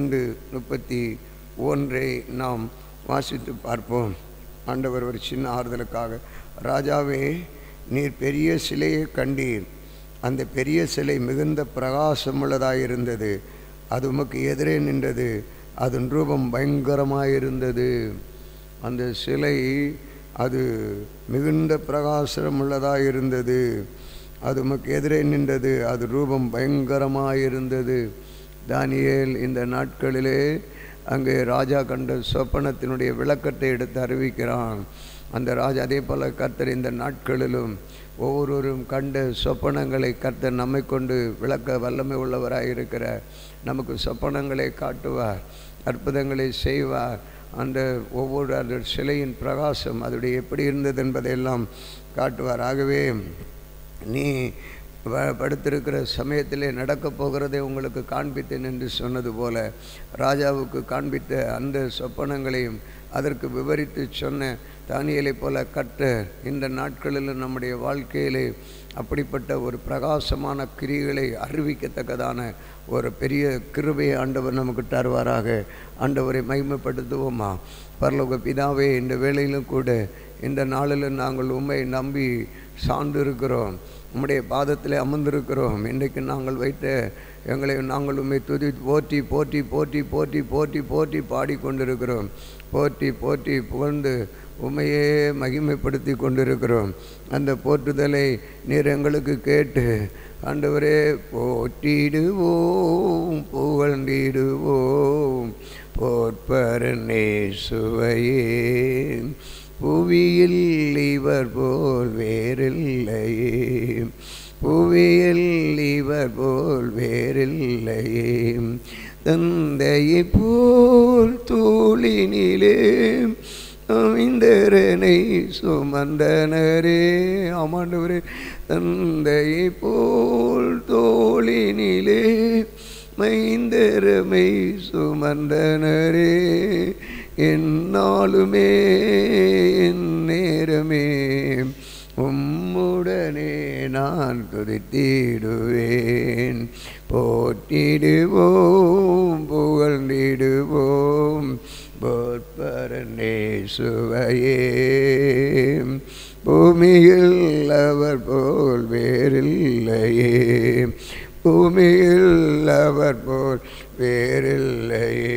2:31 நாம் வாசித்து பார்ப்போம். ஆண்டவர் ஒரு சின்ன ஆறுதலுக்காக, ராஜாவே, நீர் பெரிய சிலையை கண்டீர். அந்த பெரிய சிலை மிகுந்த பிரகாசமுள்ளதாயிருந்தது. அது உமக்கு எதிரே நின்றது. அதன் ரூபம் பயங்கரமாயிருந்தது. அந்த சிலை அது மிகுந்த பிரகாசமுள்ளதாயிருந்தது. அது உமக்கு எதிரே நின்றது. அது ரூபம் பயங்கரமாயிருந்தது. தானியேல் இந்த நாட்களிலே அங்கே ராஜா கண்ட சொப்பனத்தினுடைய விளக்கத்தை எடுத்து அறிவிக்கிறான். அந்த ராஜா அதே போல் கர்த்தர் இந்த நாட்களிலும் ஒவ்வொருவரும் கண்ட சொப்பனங்களை கர்த்தர் நம்மை கொண்டு விளக்க வல்லமை உள்ளவராயிருக்கிற நமக்கு சொப்பனங்களை காட்டுவார், அற்புதங்களை செய்வார். அந்த ஒவ்வொரு அந்த சிலையின் பிரகாசம் அதோடைய எப்படி இருந்தது என்பதையெல்லாம் காட்டுவார். ஆகவே நீ படுத்திருக்கிற சமயத்திலே நடக்கப் போகிறதை உங்களுக்கு காண்பித்தேன் என்று சொன்னது போல ராஜாவுக்கு காண்பித்த அந்த சொப்பனங்களையும் அதற்கு விவரித்து சொன்ன தானியேலை போல கர்த்தர் இந்த நாட்களில் நம்முடைய வாழ்க்கையிலே அப்படிப்பட்ட ஒரு பிரகாசமான கிரியைகளை அறிவிக்கத்தக்கதான ஒரு பெரிய கிருபையை ஆண்டவர் நமக்கு தருவாராக. ஆண்டவரை மகிமைப்படுத்துவோமா? பரலோக பிதாவே, இந்த வேளையிலும் கூட இந்த நாளில் நாங்கள் உம்மை நம்பி சார்ந்து இருக்கிறோம், உம்முடைய பாதத்திலே அமர்ந்திருக்கிறோம். இன்றைக்கு நாங்கள் வைத்த எங்களை நாங்கள் உம்மை துதி போற்றி போற்றி போற்றி போற்றி போற்றி போற்றி பாடிக்கொண்டிருக்கிறோம். போற்றி போற்றி புகழ்ந்து உம்மையே மகிமைப்படுத்தி கொண்டிருக்கிறோம். அந்த போற்றுதலை நீர் எங்களுக்கு கேட்டு ஆண்டவரே, போற்றிடுவோம் புகழ்ந்திடுவோம் போற்பரனே சுவையே, புவியில் இவர் போல் வேறில்லையே, புவியில் இவர் போல் வேறில்லையே, தந்தையை போல் தோளினிலே அமைந்தரனை சுமந்தனரே. ஆமாண்டவரே, தந்தையை போல் தோளினிலே மைந்தரமை சுமந்தனரே. என்னாலுமே என் நேரமே உம்முடனே நான் துதித்திடுவேன். போற்றிடுவோம் புகழ்ந்திடுவோம் போற்பரனே சுவையே, பூமியில் அவர் போல் வேறில்லையே, பூமியில் அவர் போல் வேறில்லையே.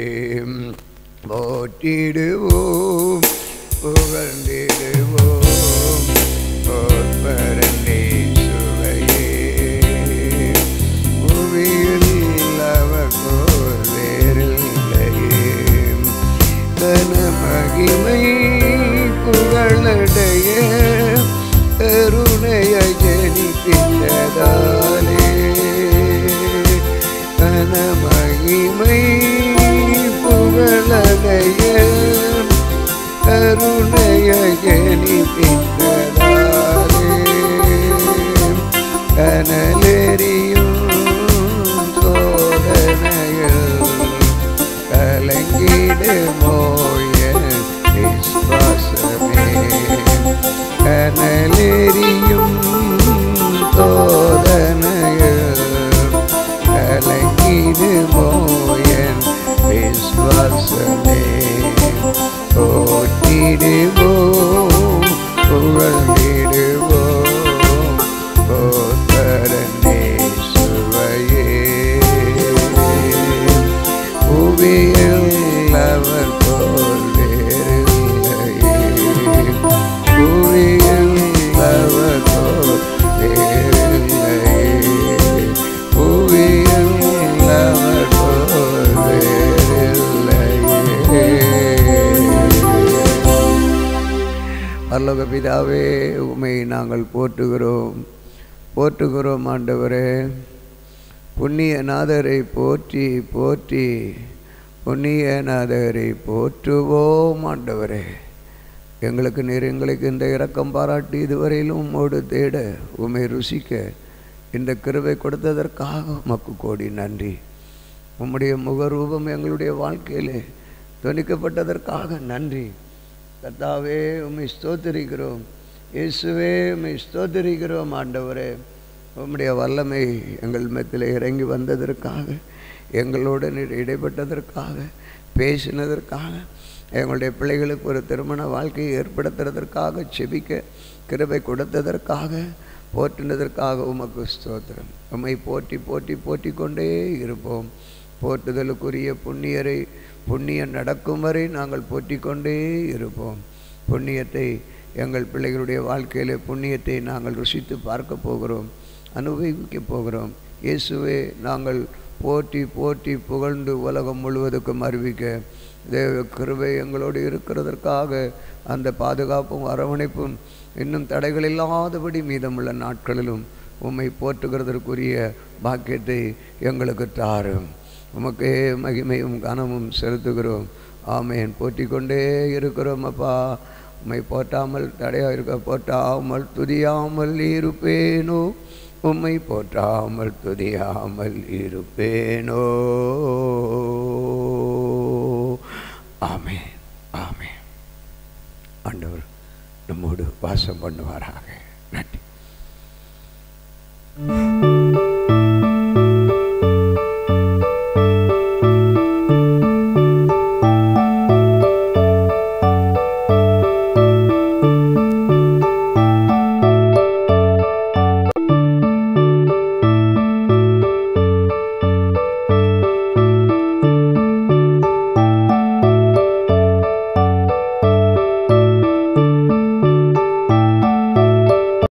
போற்றிடுவோம் புகழ்ந்திடுவோம் போற்பரனே சுவையே, புவியில் அவர் போல் வேறில்லையே. தன மகிமை புகழடைய கருணையை ஜனிப்பித்ததாலே, தன மகிமை புகழடைய கருணையை ஜனிப்பித்ததாலே, கனலெறியும் சோதனையில் கலங்கிடுமோ என் விசுவாசமே, கனலெறியும் சோதனையில் கலங்கிடுமோ என் விசுவாசமே. போற்றிடுவோம் புகழ்ந்திடுவோம் போற்பரனே சுவையே, புவியில் அவர் போல் வேறில்லையே, புவியில் அவர் போல் வேறில்லையே, புவியில் அவர் போல் வேறில்லையே. பரலோக பிதாவே, உம்மை நாங்கள் போற்றுகிறோம் போற்றுகிறோம். ஆண்டவரே, புண்ணியநாதரை போற்றி போற்றி புண்ணியநாதரை போற்றுவோம். ஆண்டவரே, எங்களுக்கு நீர் எங்களுக்கு இந்த இரக்கம் பாராட்டி இதுவரையிலும் உம்மோடு தேட உம்மை ருசிக்க இந்த கிருபை கொடுத்ததற்காக உமக்கு கோடி நன்றி. உம்முடைய முகரூபம் எங்களுடைய வாழ்க்கையிலே துணிக்கப்பட்டதற்காக நன்றி. கர்த்தாவே உம்மை ஸ்தோத்திரிக்கிறோம். இயேசுவே உம்மை ஸ்தோத்திரிக்கிறோம். ஆண்டவரே உம்முடைய வல்லமை எங்கள் மத்தியில் இறங்கி வந்ததற்காக, எங்களோடு இடைப்பட்டதற்காக, பேசினதற்காக, எங்களுடைய பிள்ளைகளுக்கு ஒரு திருமண வாழ்க்கையை ஏற்படுத்துறதற்காக, செபிக்க கிருபை கொடுத்ததற்காக, போற்றினதற்காக உமக்கு ஸ்தோத்திரம். உம்மை போற்றி போற்றி போற்றி கொண்டே இருப்போம். போற்றுதலுக்குரிய புண்ணியரை புண்ணியம் நடக்கும் வரை நாங்கள் போற்றி கொண்டே இருப்போம். புண்ணியத்தை எங்கள் பிள்ளைகளுடைய வாழ்க்கையில் புண்ணியத்தை நாங்கள் ருசித்து பார்க்க போகிறோம், அனுபவிக்க போகிறோம். இயேசுவே நாங்கள் போற்றி போற்றி புகழ்ந்து உலகம் முழுவதுக்கும் அறிவிக்க தேவ கிருபை எங்களோடு இருக்கிறதற்காக அந்த பாதுகாப்பும் அரவணைப்பும் இன்னும் தடைகள் இல்லாதபடி மீதமுள்ள நாட்களிலும் உம்மை போற்றுகிறதற்குரிய பாக்கியத்தை எங்களுக்கு தாரும். உமக்கே மகிமையும் கனமும் செலுத்துகிறோம். ஆமேன். போற்றி கொண்டே இருக்கிறோம் அப்பா. உம்மை போற்றாமல் தடையாக இருக்க போற்றாமல் துதியாமல் இருப்பேனோ, உம்மை போற்றாமல் துதியாமல் இருப்பேனோ. ஆமென், ஆமென். ஆண்டவர் நம்மோடு வாசம் பண்ணுவாராக.